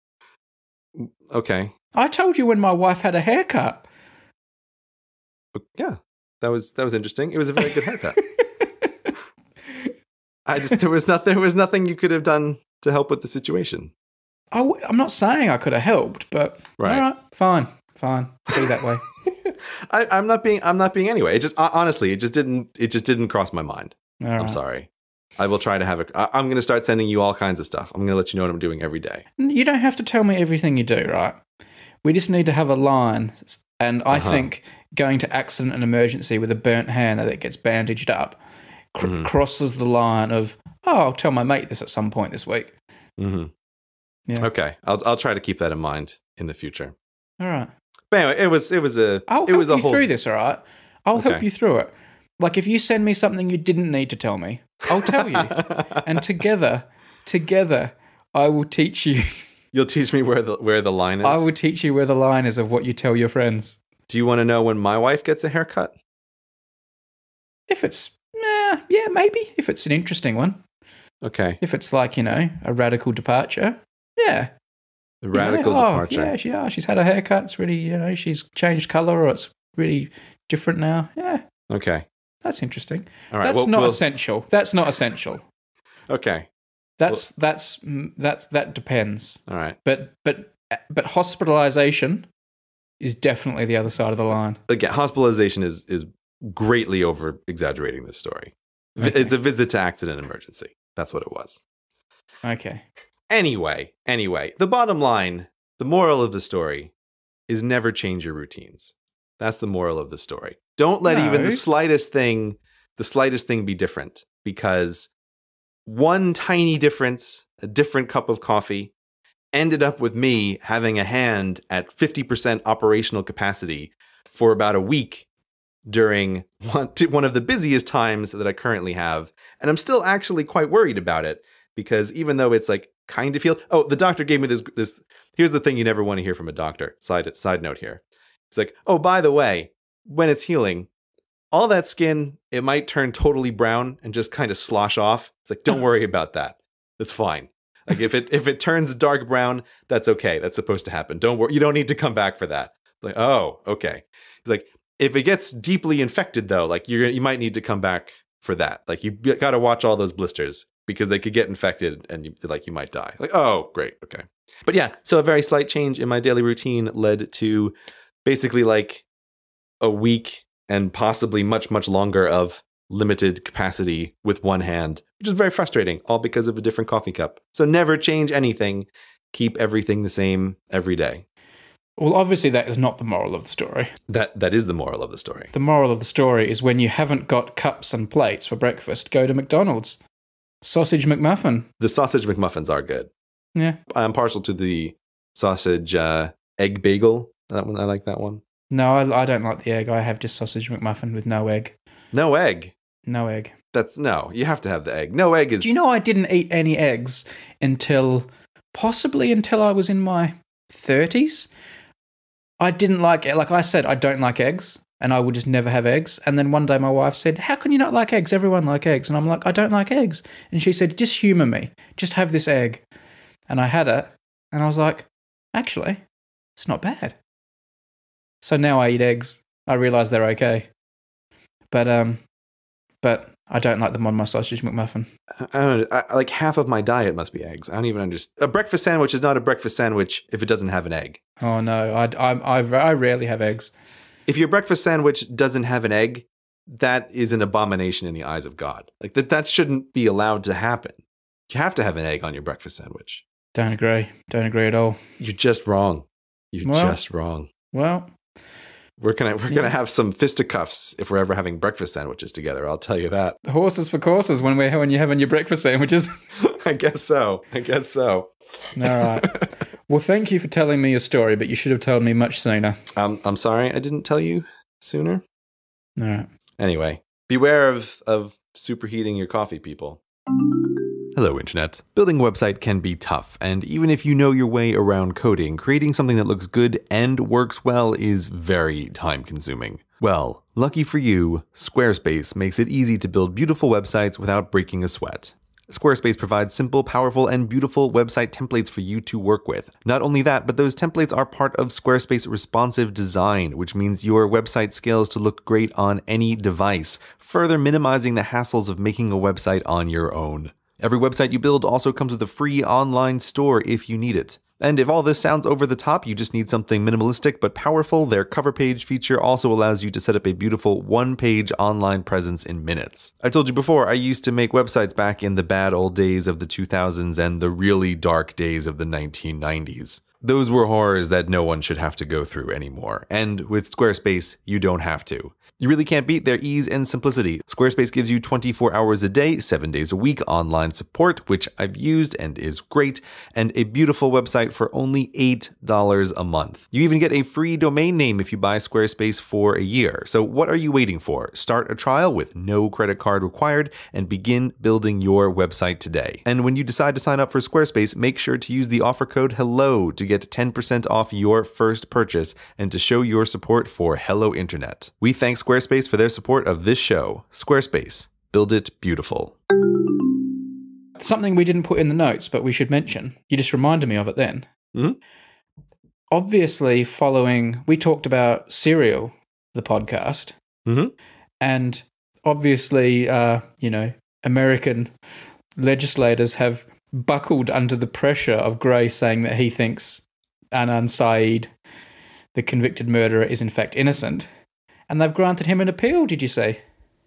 Okay. I told you when my wife had a haircut. Yeah, that was that was interesting. It was a very good haircut. I just there was not there was nothing you could have done to help with the situation. Oh, I'm not saying I could have helped, but Right. all right, fine, fine, be that way. I, I'm not being I'm not being anyway. It just honestly, it just didn't it just didn't cross my mind. All I'm right. sorry. I will try to have a. I, I'm going to start sending you all kinds of stuff. I'm going to let you know what I'm doing every day. You don't have to tell me everything you do, right? We just need to have a line, and I Uh-huh. think going to accident and emergency with a burnt hand that gets bandaged up cr- Mhm. crosses the line of, oh, I'll tell my mate this at some point this week. Mm-hmm. Yeah. Okay, I'll I'll try to keep that in mind in the future. All right. But anyway, it was it was a I'll it help was a you whole through this, all right? I'll help Okay. you through it. Like if you send me something you didn't need to tell me, I'll tell you. And together, together, I will teach you. You'll teach me where the where the line is. I will teach you where the line is of what you tell your friends. Do you want to know when my wife gets a haircut? If it's, eh, yeah, maybe. If it's an interesting one. Okay, If it's like, you know, a radical departure. Yeah. the You know, radical oh, departure. Yeah, she, yeah, she's had a haircut. It's really, you know, she's changed colour or it's really different now. Yeah, Okay, that's interesting. all right. That's well, not we'll- essential. That's not essential. okay, That's that's mm, that's that depends. all right. But but but hospitalization is definitely the other side of the line. Again, hospitalization is is greatly over exaggerating this story. Vi- Okay. It's a visit to accident emergency. That's what it was. Okay. Anyway, anyway, the bottom line, the moral of the story is never change your routines. That's the moral of the story. Don't let even No. the slightest thing, the slightest thing be different, because one tiny difference, a different cup of coffee, ended up with me having a hand at fifty percent operational capacity for about a week during one, one of the busiest times that I currently have. And I'm still actually quite worried about it, because even though it's like kind of healed, oh, the doctor gave me this, this, here's the thing you never want to hear from a doctor. Side, side note here. It's like, oh, by the way, when it's healing, all that skin, it might turn totally brown and just kind of slosh off. It's like, don't worry about that. It's fine. Like if it if it turns dark brown, that's okay. That's supposed to happen. Don't worry. You don't need to come back for that. Like, oh, okay. It's like, if it gets deeply infected though, like you're you might need to come back for that. Like you got to watch all those blisters because they could get infected and you, like you might die. Like, oh, great. Okay. But yeah, so a very slight change in my daily routine led to basically like a week and possibly much, much longer of limited capacity with one hand, which is very frustrating, all because of a different coffee cup. So never change anything. Keep everything the same every day. Well, obviously that is not the moral of the story. That That is the moral of the story. The moral of the story is when you haven't got cups and plates for breakfast, go to McDonald's. Sausage McMuffin. The sausage McMuffins are good. Yeah. I'm partial to the sausage uh, egg bagel. That one, I like that one. No, I, I don't like the egg. I have just sausage McMuffin with no egg. No egg. No egg. That's no. You have to have the egg. No egg is. Do you know I didn't eat any eggs until possibly until I was in my thirties? I didn't like it. Like I said, I don't like eggs and I would just never have eggs. And then one day my wife said, how can you not like eggs? Everyone like eggs. And I'm like, I don't like eggs. And she said, just humour me. Just have this egg. And I had it and I was like, actually, it's not bad. So now I eat eggs. I realise they're okay. But um, but I don't like them on my sausage McMuffin. I don't know. I, like half of my diet must be eggs. I don't even understand. A breakfast sandwich is not a breakfast sandwich if it doesn't have an egg. Oh no, I, I, I, I rarely have eggs. If your breakfast sandwich doesn't have an egg, that is an abomination in the eyes of God. Like that, that shouldn't be allowed to happen. You have to have an egg on your breakfast sandwich. Don't agree. Don't agree at all. You're just wrong. You're well, just wrong. Well, we're gonna we're yeah. gonna have some fisticuffs if we're ever having breakfast sandwiches together. I'll tell you that. Horses for courses when we're when you're having your breakfast sandwiches. I guess so. I guess so. All right. Well, thank you for telling me your story, but you should have told me much sooner. Um, I'm sorry I didn't tell you sooner. All right. Anyway, beware of of superheating your coffee, people. Hello, Internet. Building a website can be tough, and even if you know your way around coding, creating something that looks good and works well is very time-consuming. Well, lucky for you, Squarespace makes it easy to build beautiful websites without breaking a sweat. Squarespace provides simple, powerful, and beautiful website templates for you to work with. Not only that, but those templates are part of Squarespace responsive design, which means your website scales to look great on any device, further minimizing the hassles of making a website on your own. Every website you build also comes with a free online store if you need it. And if all this sounds over the top, you just need something minimalistic but powerful, their cover page feature also allows you to set up a beautiful one-page online presence in minutes. I told you before, I used to make websites back in the bad old days of the two thousands and the really dark days of the nineteen nineties. Those were horrors that no one should have to go through anymore. And with Squarespace, you don't have to. You really can't beat their ease and simplicity. Squarespace gives you twenty-four hours a day, seven days a week online support, which I've used and is great, and a beautiful website for only eight dollars a month. You even get a free domain name if you buy Squarespace for a year. So what are you waiting for? Start a trial with no credit card required and begin building your website today. And when you decide to sign up for Squarespace, make sure to use the offer code HELLO to get ten percent off your first purchase and to show your support for Hello Internet. We thank Squarespace Squarespace for their support of this show. Squarespace. Build it beautiful. Something we didn't put in the notes, but we should mention. You just reminded me of it then. Mm-hmm. Obviously, following... We talked about Serial, the podcast. Mm-hmm. And obviously, uh, you know, American legislators have buckled under the pressure of Gray saying that he thinks Adnan Syed, the convicted murderer, is in fact innocent. And they've granted him an appeal, did you say?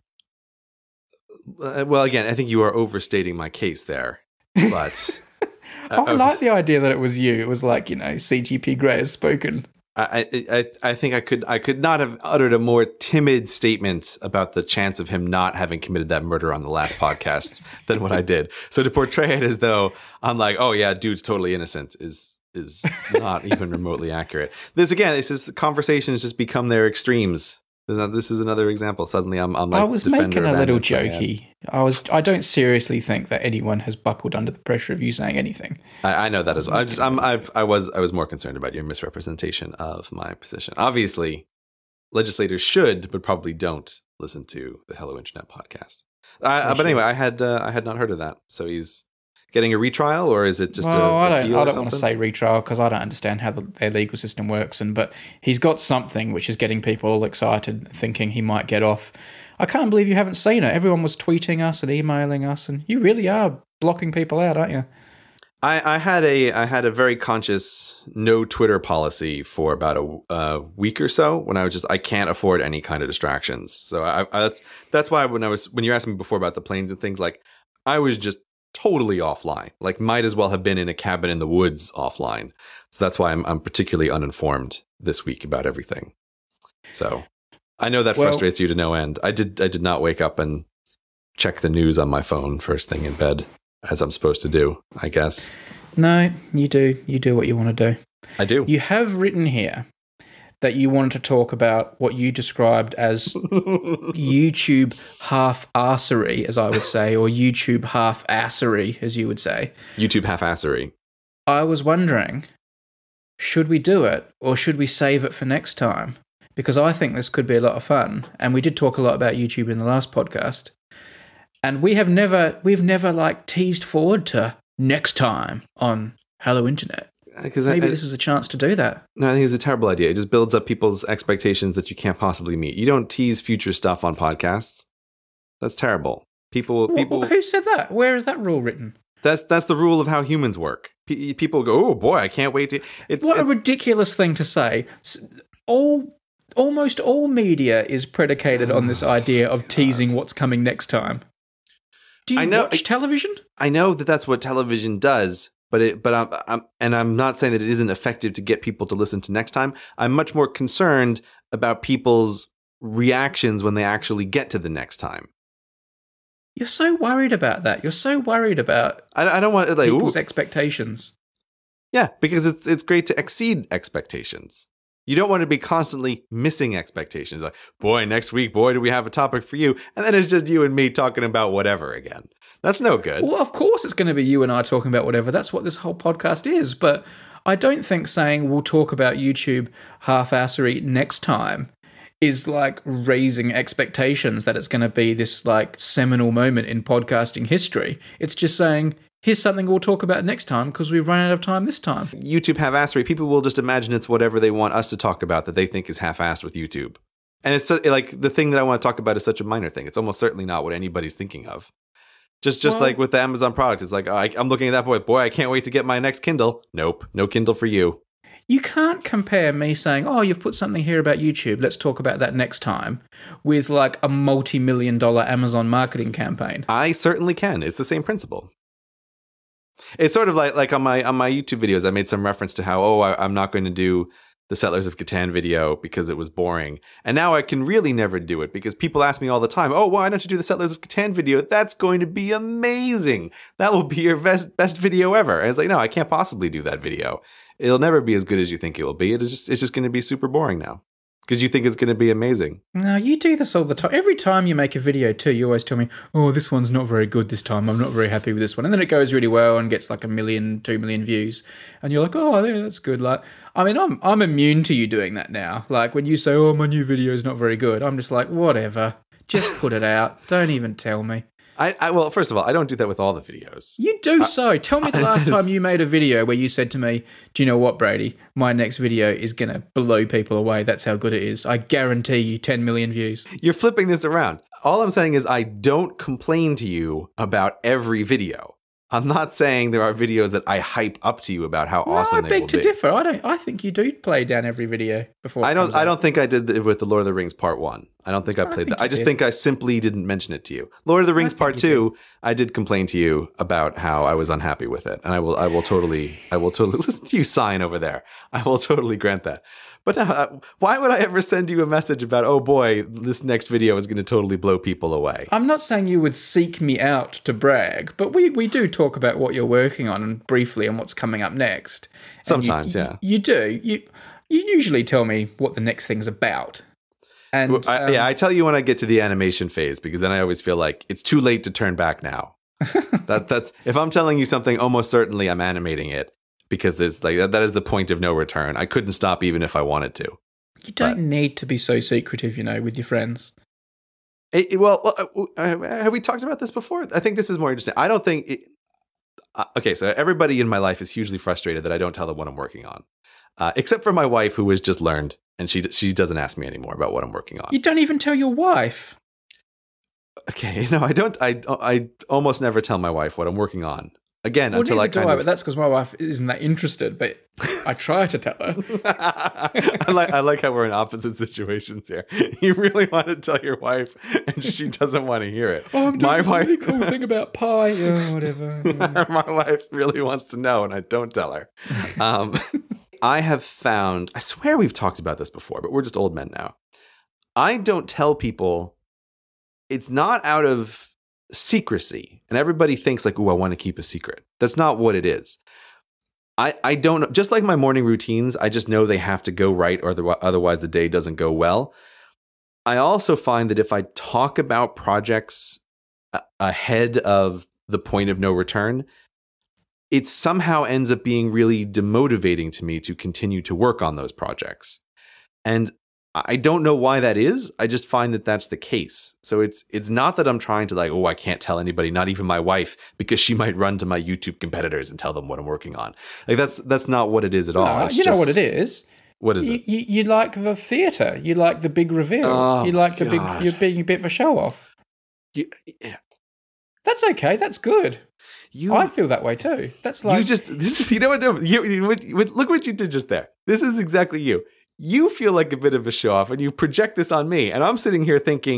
Uh, well, again, I think you are overstating my case there. But I uh, like the idea that it was you. It was like, you know, C G P Grey has spoken. I, I I think I could I could not have uttered a more timid statement about the chance of him not having committed that murder on the last podcast than what I did. So to portray it as though I'm like, oh yeah, dude's totally innocent is is not even remotely accurate. This again, it's just the conversation has just become their extremes. This is another example. Suddenly, I'm, I'm like, I was making a little jokey. I was. I don't seriously think that anyone has buckled under the pressure of you saying anything. I, I know that as well. I just, I'm, I've, I was, I was more concerned about your misrepresentation of my position. Obviously, legislators should, but probably don't listen to the Hello Internet podcast. Uh, but anyway, I had, uh, I had not heard of that. So he's getting a retrial, or is it just well, a I don't, appeal I don't or want to say retrial because I don't understand how the, their legal system works. And but he's got something which is getting people all excited, thinking he might get off. I can't believe you haven't seen it. Everyone was tweeting us and emailing us, and you really are blocking people out, aren't you? I, I had a I had a very conscious no Twitter policy for about a, a week or so when I was just I can't afford any kind of distractions. So I, I, that's that's why when I was when you asked me before about the planes and things, like I was just totally offline, like might as well have been in a cabin in the woods offline. So that's why I'm I'm particularly uninformed this week about everything. So I know that well, frustrates you to no end. I did I did not wake up and check the news on my phone first thing in bed as I'm supposed to do, I guess. No, you do. You do what you want to do. I do. You have written here that you wanted to talk about what you described as YouTube half-arsery, as I would say, or YouTube half-assery, as you would say. YouTube half-assery. I was wondering, should we do it, or should we save it for next time? Because I think this could be a lot of fun, and we did talk a lot about YouTube in the last podcast, and we have never, we've never like teased forward to next time on Hello Internet. Maybe I, I, this is a chance to do that. No, I think it's a terrible idea. It just builds up people's expectations that you can't possibly meet. You don't tease future stuff on podcasts. That's terrible. People, well, people. Who said that? Where is that rule written? That's that's the rule of how humans work. P- people go, oh boy, I can't wait to. It's what it's, a ridiculous thing to say. All almost all media is predicated oh, on this idea of God. teasing what's coming next time. Do you I know, watch television? I know that that's what television does. But it, but I'm, I'm, and I'm not saying that it isn't effective to get people to listen to next time. I'm much more concerned about people's reactions when they actually get to the next time. You're so worried about that. You're so worried about I, I don't want like people's ooh. expectations. Yeah, because it's it's great to exceed expectations. You don't want to be constantly missing expectations. Like, boy, next week, boy, do we have a topic for you? And then it's just you and me talking about whatever again. That's no good. Well, of course it's going to be you and I talking about whatever. That's what this whole podcast is. But I don't think saying we'll talk about YouTube half-assery next time is like raising expectations that it's going to be this like seminal moment in podcasting history. It's just saying, here's something we'll talk about next time because we've run out of time this time. YouTube half-assery, people will just imagine it's whatever they want us to talk about that they think is half-assed with YouTube. And it's like the thing that I want to talk about is such a minor thing. It's almost certainly not what anybody's thinking of. Just just well, like with the Amazon product, it's like, oh, I, I'm looking at that boy, boy, I can't wait to get my next Kindle. Nope, no Kindle for you. You can't compare me saying, oh, you've put something here about YouTube, let's talk about that next time, with like a multi-million dollar Amazon marketing campaign. I certainly can. It's the same principle. It's sort of like like on my on my YouTube videos, I made some reference to how, oh, I, I'm not going to do the Settlers of Catan video because it was boring. And now I can really never do it because people ask me all the time, oh, why don't you do the Settlers of Catan video? That's going to be amazing. That will be your best best video ever. And it's like, no, I can't possibly do that video. It'll never be as good as you think it will be. It is just it's just going to be super boring now because you think it's going to be amazing. No, you do this all the time. Every time you make a video too, you always tell me, oh, this one's not very good this time. I'm not very happy with this one. And then it goes really well and gets like a million, two million views. And you're like, oh, yeah, that's good. Like, I mean, I'm I'm immune to you doing that now. Like when you say, oh, my new video is not very good, I'm just like, whatever. Just put it out. Don't even tell me. I, I well, first of all, I don't do that with all the videos. You do I, so. Tell me the last time you made a video where you said to me, do you know what, Brady? My next video is going to blow people away. That's how good it is. I guarantee you ten million views. You're flipping this around. All I'm saying is I don't complain to you about every video. I'm not saying there are videos that I hype up to you about how no, awesome I they beg will to be. differ. I don't. I think you do play down every video before. It I don't. comes I out. don't think I did it with the Lord of the Rings Part One. I don't think I played I think that. I just did. think I simply didn't mention it to you. Lord of the Rings Part Two. Did. I did complain to you about how I was unhappy with it, and I will. I will totally. I will totally listen to you sign over there. I will totally grant that. But uh, why would I ever send you a message about, oh boy, this next video is going to totally blow people away? I'm not saying you would seek me out to brag, but we, we do talk about what you're working on and briefly and what's coming up next. And Sometimes, you, yeah. You, you do. You you usually tell me what the next thing's about. And well, I, um, yeah, I tell you when I get to the animation phase because then I always feel like it's too late to turn back now. that that's if I'm telling you something, almost certainly I'm animating it. Because there's like that, that is the point of no return. I couldn't stop even if I wanted to. You don't but, need to be so secretive, you know, with your friends. It, it, well, uh, have we talked about this before? I think this is more interesting. I don't think. It, uh, okay, so everybody in my life is hugely frustrated that I don't tell them what I'm working on, uh, except for my wife, who has just learned, and she she doesn't ask me anymore about what I'm working on. You don't even tell your wife. Okay, no, I don't. I I almost never tell my wife what I'm working on. Again, well, until I kind do I, of... but that's because my wife isn't that interested. But I try to tell her. I like I like how we're in opposite situations here. You really want to tell your wife, and she doesn't want to hear it. Oh, I'm doing my this wife... really cool thing about pie. Yeah, whatever. Yeah. My wife really wants to know, and I don't tell her. Um, I have found. I swear we've talked about this before, but we're just old men now. I don't tell people. It's not out of secrecy, and everybody thinks like, oh, I want to keep a secret. That's not what it is. I, I don't know. Just like my morning routines, I just know they have to go right or the, otherwise the day doesn't go well. I also find that if I talk about projects ahead of the point of no return, it somehow ends up being really demotivating to me to continue to work on those projects. And I don't know why that is. I just find that that's the case. So it's it's not that I'm trying to like, oh, I can't tell anybody, not even my wife, because she might run to my YouTube competitors and tell them what I'm working on. Like that's that's not what it is at all. No, it's you just, know what it is. What is you, it? You, you like the theatre. You like the big reveal. Oh, you like the God. big. You're being a bit of a show off. You, yeah. That's okay. That's good. You, I feel that way too. That's like you just this is you know what you, you what, look what you did just there. This is exactly you. You feel like a bit of a show off and you project this on me. And I'm sitting here thinking,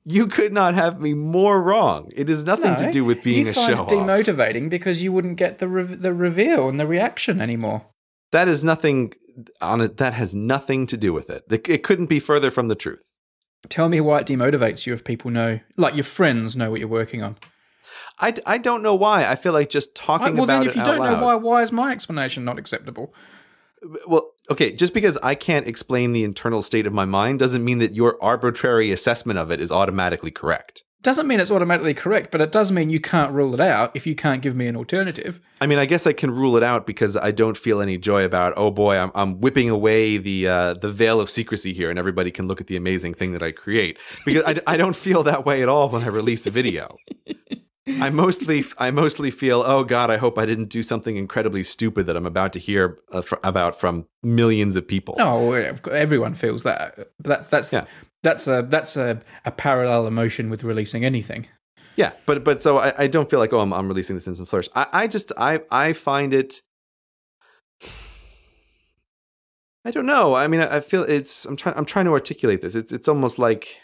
You could not have me more wrong. It has nothing No, to do with being a show-off. You find it demotivating because you wouldn't get the re- the reveal and the reaction anymore. That is nothing on it. That has nothing to do with it. It, it couldn't be further from the truth. Tell me why it demotivates you if people know, like your friends know what you're working on. I, I don't know why. I feel like just talking right, well, about it then if you out don't loud, know why, why is my explanation not acceptable? Well, okay, just because I can't explain the internal state of my mind doesn't mean that your arbitrary assessment of it is automatically correct. Doesn't mean it's automatically correct, but it does mean you can't rule it out if you can't give me an alternative. I mean, I guess I can rule it out because I don't feel any joy about, oh boy, I'm I'm whipping away the uh, the veil of secrecy here and everybody can look at the amazing thing that I create. Because I, I don't feel that way at all when I release a video. I mostly I mostly feel, oh God, I hope I didn't do something incredibly stupid that I'm about to hear uh, fr- about from millions of people. Oh, everyone feels that. That's that's yeah. that's a that's a, a parallel emotion with releasing anything. Yeah, but but so I, I don't feel like, oh, I'm I'm releasing this instant flourish. I, I just I I find it. I don't know. I mean, I, I feel it's. I'm trying. I'm trying to articulate this. It's it's almost like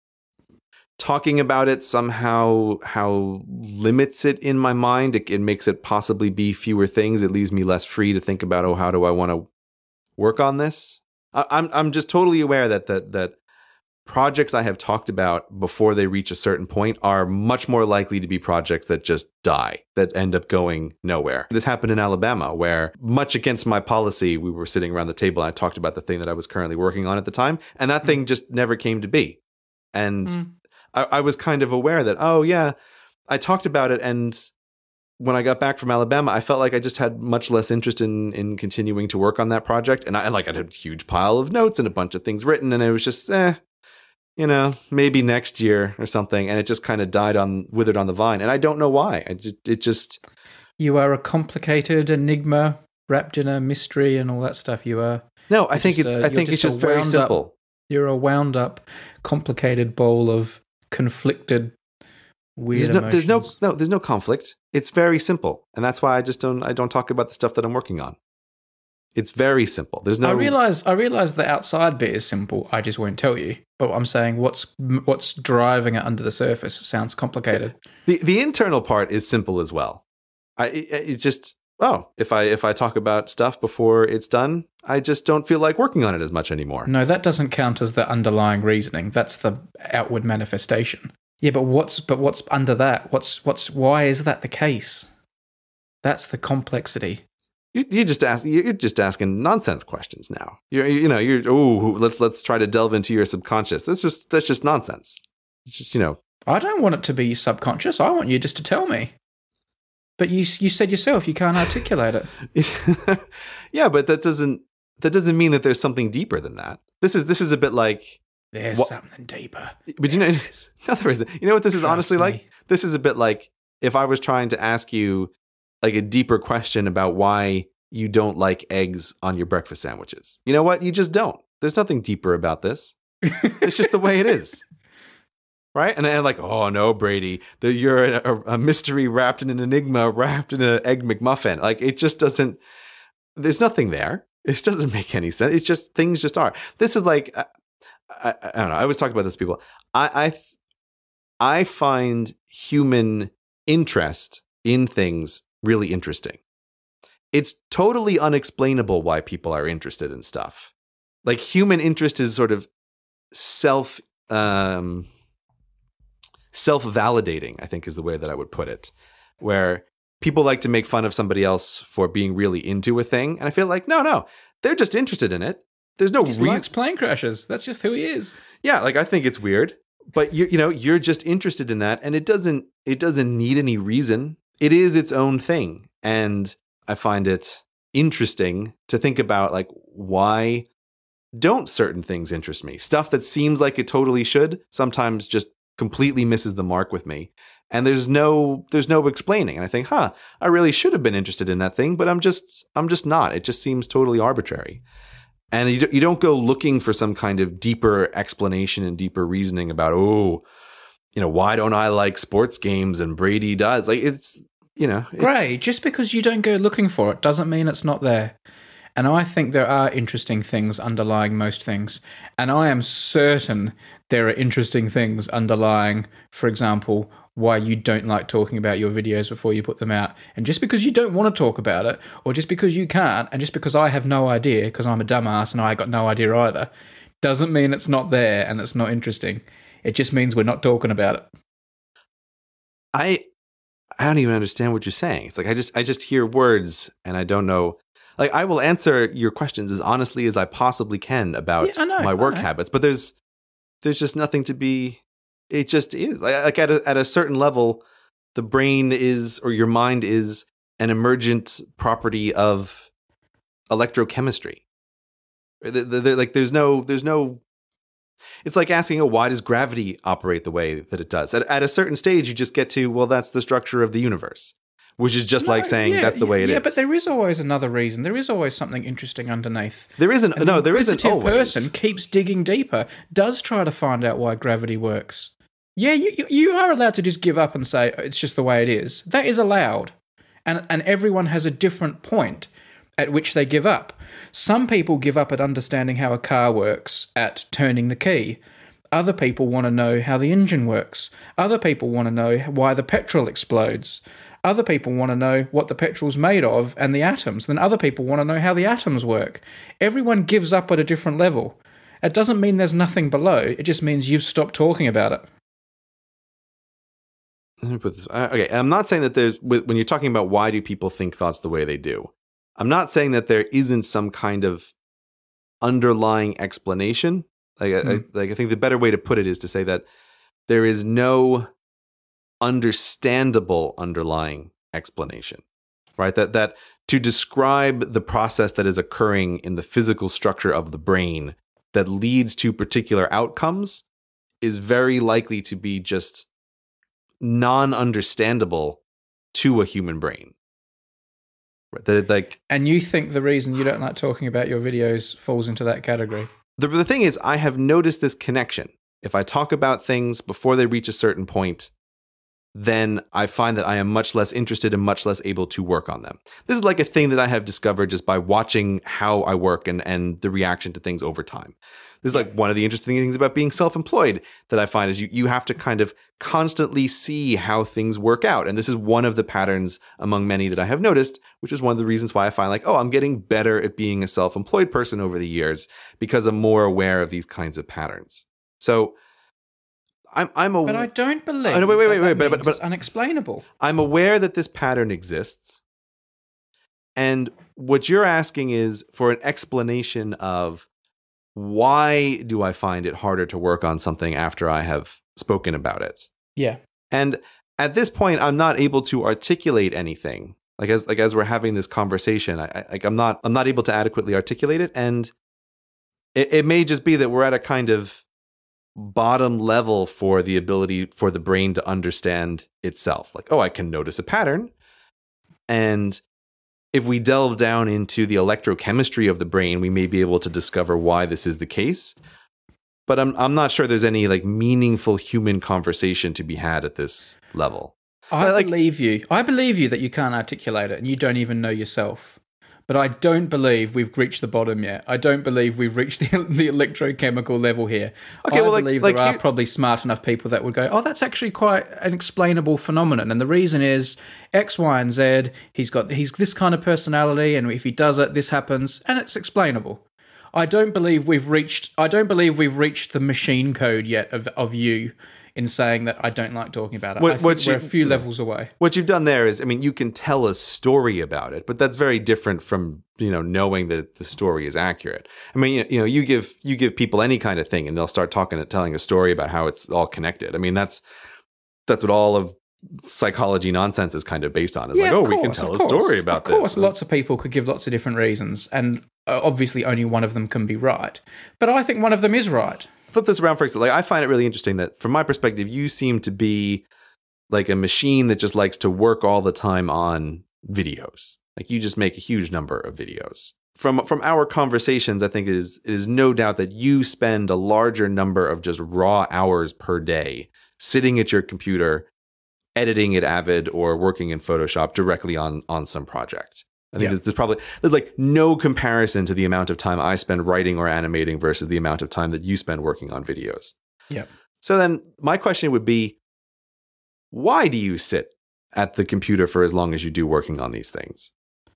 talking about it somehow how limits it in my mind. It, it makes it possibly be fewer things. It leaves me less free to think about, oh, how do I want to work on this? I, I'm I'm just totally aware that that that projects I have talked about before they reach a certain point are much more likely to be projects that just die, that end up going nowhere. This happened in Alabama, where much against my policy, we were sitting around the table and I talked about the thing that I was currently working on at the time, and that mm. thing just never came to be. And mm. I, I was kind of aware that, oh yeah, I talked about it, and when I got back from Alabama, I felt like I just had much less interest in in continuing to work on that project. And I like I had a huge pile of notes and a bunch of things written, and it was just, eh, you know, maybe next year or something. And it just kind of died on, withered on the vine. And I don't know why. I just, it just. You are a complicated enigma wrapped in a mystery and all that stuff. You are. No, I think just, it's. Uh, I think it's just very simple. Up, you're a wound up, complicated bowl of conflicted, weird there's no, emotions. There's no, no, there's no conflict. It's very simple, and that's why I just don't. I don't talk about the stuff that I'm working on. It's very simple. There's no. I realize. I realize the outside bit is simple. I just won't tell you. But I'm saying what's what's driving it under the surface sounds complicated. The the internal part is simple as well. I it, it just oh if I if I talk about stuff before it's done, I just don't feel like working on it as much anymore. No, that doesn't count as the underlying reasoning. That's the outward manifestation. Yeah, but what's but what's under that? What's what's why is that the case? That's the complexity. You you just ask you're just asking nonsense questions now. You're you know you're oh let's let's try to delve into your subconscious. That's just that's just nonsense. It's just you know. I don't want it to be subconscious. I want you just to tell me. But you you said yourself you can't articulate it. Yeah, but that doesn't that doesn't mean that there's something deeper than that. This is this is a bit like there's what, something deeper. But you know, no, there isn't. You know what this Trust is honestly me. like? This is a bit like if I was trying to ask you like a deeper question about why you don't like eggs on your breakfast sandwiches. You know what? You just don't. There's nothing deeper about this. It's just the way it is. Right? And I'm like, oh no, Brady, the, you're a, a mystery wrapped in an enigma, wrapped in an egg McMuffin. Like it just doesn't, there's nothing there. It doesn't make any sense. It's just, things just are. This is like, I, I, I don't know. I always talk about this to people. I, I, I find human interest in things really interesting. It's totally unexplainable why people are interested in stuff. Like human interest is sort of self, um, self-validating, I think is the way that I would put it, where people like to make fun of somebody else for being really into a thing. And I feel like, no, no, they're just interested in it. There's no he just reason. likes plane crashes. That's just who he is. Yeah, like I think it's weird, but you you know, you're just interested in that, and it doesn't it doesn't need any reason. It is its own thing, and I find it interesting to think about like why don't certain things interest me? Stuff that seems like it totally should sometimes just completely misses the mark with me, and there's no there's no explaining. And I think, huh, I really should have been interested in that thing, but I'm just I'm just not. It just seems totally arbitrary. And you you don't go looking for some kind of deeper explanation and deeper reasoning about, oh, you know, why don't I like sports games and Brady does? Like it's, you know. It, Gray, just because you don't go looking for it doesn't mean it's not there. And I think there are interesting things underlying most things. And I am certain there are interesting things underlying, for example, why you don't like talking about your videos before you put them out. And just because you don't want to talk about it, or just because you can't, and just because I have no idea, because I'm a dumbass and I got no idea either, doesn't mean it's not there and it's not interesting. It just means we're not talking about it. I I don't even understand what you're saying. It's like I just I just hear words and I don't know. Like, I will answer your questions as honestly as I possibly can about yeah, know, my work habits, but there's there's just nothing to be. It just is. Like, at a, at a certain level, the brain is, or your mind is, an emergent property of electrochemistry. The, the, the, like, there's no, there's no. It's like asking, oh, why does gravity operate the way that it does? At, at a certain stage, you just get to, well, that's the structure of the universe, which is just no, like saying yeah, that's the way it yeah, is. Yeah, but there is always another reason. There is always something interesting underneath. There isn't. And no, the there isn't always. person keeps digging deeper, does try to find out why gravity works. Yeah, you you are allowed to just give up and say it's just the way it is. That is allowed, and and everyone has a different point at which they give up. Some people give up at understanding how a car works, at turning the key. Other people want to know how the engine works. Other people want to know why the petrol explodes. Other people want to know what the petrol's made of and the atoms. Then other people want to know how the atoms work. Everyone gives up at a different level. It doesn't mean there's nothing below. It just means you've stopped talking about it. Let me put this. Okay, I'm not saying that there's, when you're talking about why do people think thoughts the way they do, I'm not saying that there isn't some kind of underlying explanation. Like, mm. I, like I think the better way to put it is to say that there is no understandable underlying explanation, right? That that to describe the process that is occurring in the physical structure of the brain that leads to particular outcomes is very likely to be just non-understandable to a human brain. That it, like, and you think the reason you don't like talking about your videos falls into that category? The, the thing is, I have noticed this connection. If I talk about things before they reach a certain point, then I find that I am much less interested and much less able to work on them. This is like a thing that I have discovered just by watching how I work and, and the reaction to things over time. This is like one of the interesting things about being self-employed that I find is you, you have to kind of constantly see how things work out. And this is one of the patterns among many that I have noticed, which is one of the reasons why I find like, oh, I'm getting better at being a self-employed person over the years because I'm more aware of these kinds of patterns. So I'm, I'm a, but I don't believe oh, no, wait, wait, wait, wait, that but, but, but it's unexplainable. I'm aware that this pattern exists. And what you're asking is for an explanation of why do I find it harder to work on something after I have spoken about it? Yeah. And at this point, I'm not able to articulate anything. Like as like as we're having this conversation, I, I like I'm not I'm not able to adequately articulate it. And it, it may just be that we're at a kind of bottom level for the ability for the brain to understand itself. Like, oh, I can notice a pattern. And if we delve down into the electrochemistry of the brain, we may be able to discover why this is the case. But I'm I'm not sure there's any like meaningful human conversation to be had at this level. I like, believe you. I believe you that you can't articulate it and you don't even know yourself. But I don't believe we've reached the bottom yet. I don't believe we've reached the, the electrochemical level here. Okay, I well, believe like, there like are probably smart enough people that would go, oh, that's actually quite an explainable phenomenon. And the reason is X, Y, and Z. He's got he's this kind of personality, and if he does it, this happens, and it's explainable. I don't believe we've reached. I don't believe we've reached the machine code yet of of you in saying that I don't like talking about it. What, I think we're you, a few levels away. What you've done there is, I mean, you can tell a story about it, but that's very different from, you know, knowing that the story is accurate. I mean, you know, you give you give people any kind of thing and they'll start talking telling a story about how it's all connected. I mean, that's that's what all of psychology nonsense is kind of based on. It's yeah, like, oh, course, we can tell a course, story about this. Of course, this. Lots of people could give lots of different reasons, and obviously only one of them can be right. But I think one of them is right. Flip this around for a second. Like, I find it really interesting that from my perspective, you seem to be like a machine that just likes to work all the time on videos. Like, you just make a huge number of videos. From from our conversations, I think it is it is no doubt that you spend a larger number of just raw hours per day sitting at your computer, editing at Avid or working in Photoshop directly on on some project. I think Yeah. there's, there's probably there's like no comparison to the amount of time I spend writing or animating versus the amount of time that you spend working on videos. Yeah. So then my question would be, why do you sit at the computer for as long as you do working on these things?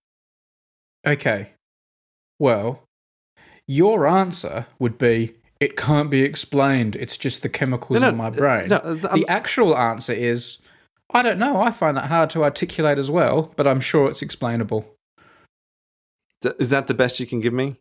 Okay. Well, your answer would be, it can't be explained. It's just the chemicals No, no, in my brain. no, I'm- the actual answer is, I don't know. I find that hard to articulate as well, but I'm sure it's explainable. Is that the best you can give me?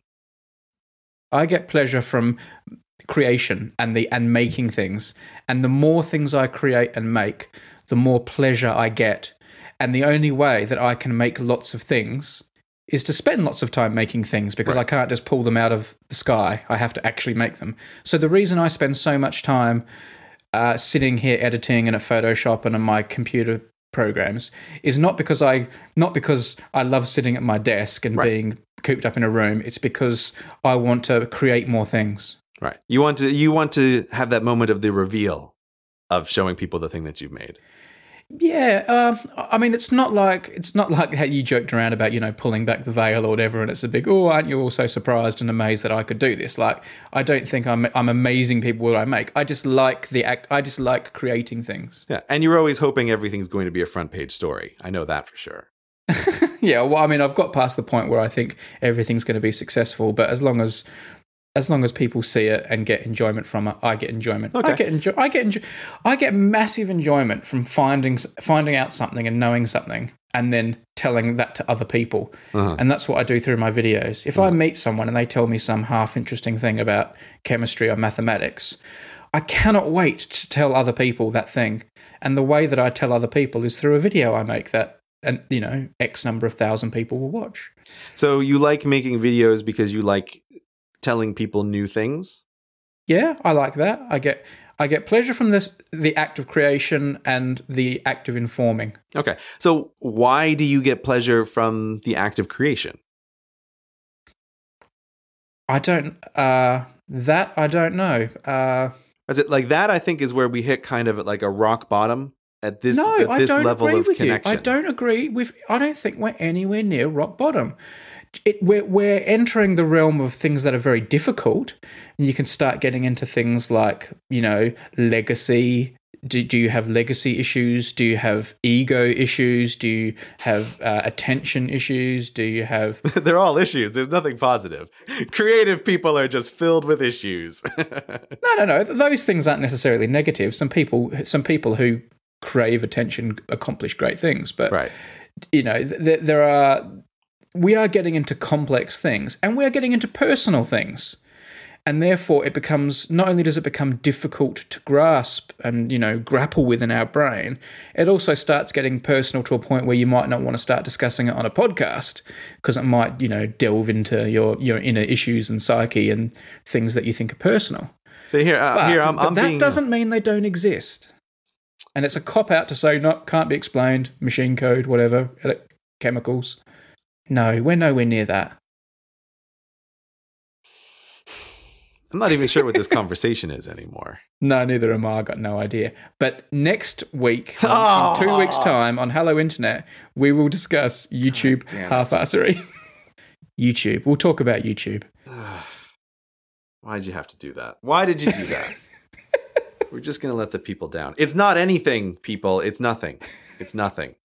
I get pleasure from creation and the and making things. And the more things I create and make, the more pleasure I get. And the only way that I can make lots of things is to spend lots of time making things, because Right. I can't just pull them out of the sky. I have to actually make them. So the reason I spend so much time uh, sitting here editing and at Photoshop and on my computer programs is not because I not because I love sitting at my desk and Right. being cooped up in a room. It's because I want to create more things. Right. You want to you want to have that moment of the reveal of showing people the thing that you've made. Yeah, uh, I mean, it's not like it's not like how you joked around about, you know, pulling back the veil or whatever, and it's a big, oh, aren't you all so surprised and amazed that I could do this? Like, I don't think I'm I'm amazing people what I make. I just like the act. I just like creating things. Yeah, and you're always hoping everything's going to be a front page story. I know that for sure. Yeah, well, I mean, I've got past the point where I think everything's going to be successful, but as long as as long as people see it and get enjoyment from it, I get enjoyment. Okay. I get enjoy. I get enjoy. I get massive enjoyment from finding finding out something and knowing something, and then telling that to other people. Uh-huh. And that's what I do through my videos. If uh-huh. I meet someone and they tell me some half interesting thing about chemistry or mathematics, I cannot wait to tell other people that thing. And the way that I tell other people is through a video I make that, and you know, X number of thousand people will watch. So you like making videos because you like telling people new things? Yeah, I like that. I get I get pleasure from this the act of creation and the act of informing. Okay. So why do you get pleasure from the act of creation? I don't uh that I don't know. Uh Is it like that? I think is where we hit kind of at like a rock bottom at this, no, at this I don't level agree of with connection. you. I don't agree with I don't think we're anywhere near rock bottom. It, we're, we're entering the realm of things that are very difficult, and you can start getting into things like, you know, legacy. Do, do you have legacy issues? Do you have ego issues? Do you have uh, attention issues? Do you have... They're all issues. There's nothing positive. Creative people are just filled with issues. no, no, no. Those things aren't necessarily negative. Some people, some people who crave attention accomplish great things, but, right. you know, th- there are... We are getting into complex things, and we are getting into personal things. And therefore, it becomes, not only does it become difficult to grasp and, you know, grapple with in our brain, it also starts getting personal to a point where you might not want to start discussing it on a podcast, because it might, you know, delve into your, your inner issues and psyche and things that you think are personal. So here, uh, but, here I'm, but I'm that being... doesn't mean they don't exist. And it's a cop-out to say, no, can't be explained, machine code, whatever, chemicals. No, we're nowhere near that. I'm not even sure what this conversation is anymore. No, neither am I. I got no idea. But next week, oh. in two weeks' time, on Hello Internet, we will discuss YouTube half-assery. YouTube. We'll talk about YouTube. Why did you have to do that? Why did you do that? We're just going to let the people down. It's not anything, people. It's nothing. It's nothing.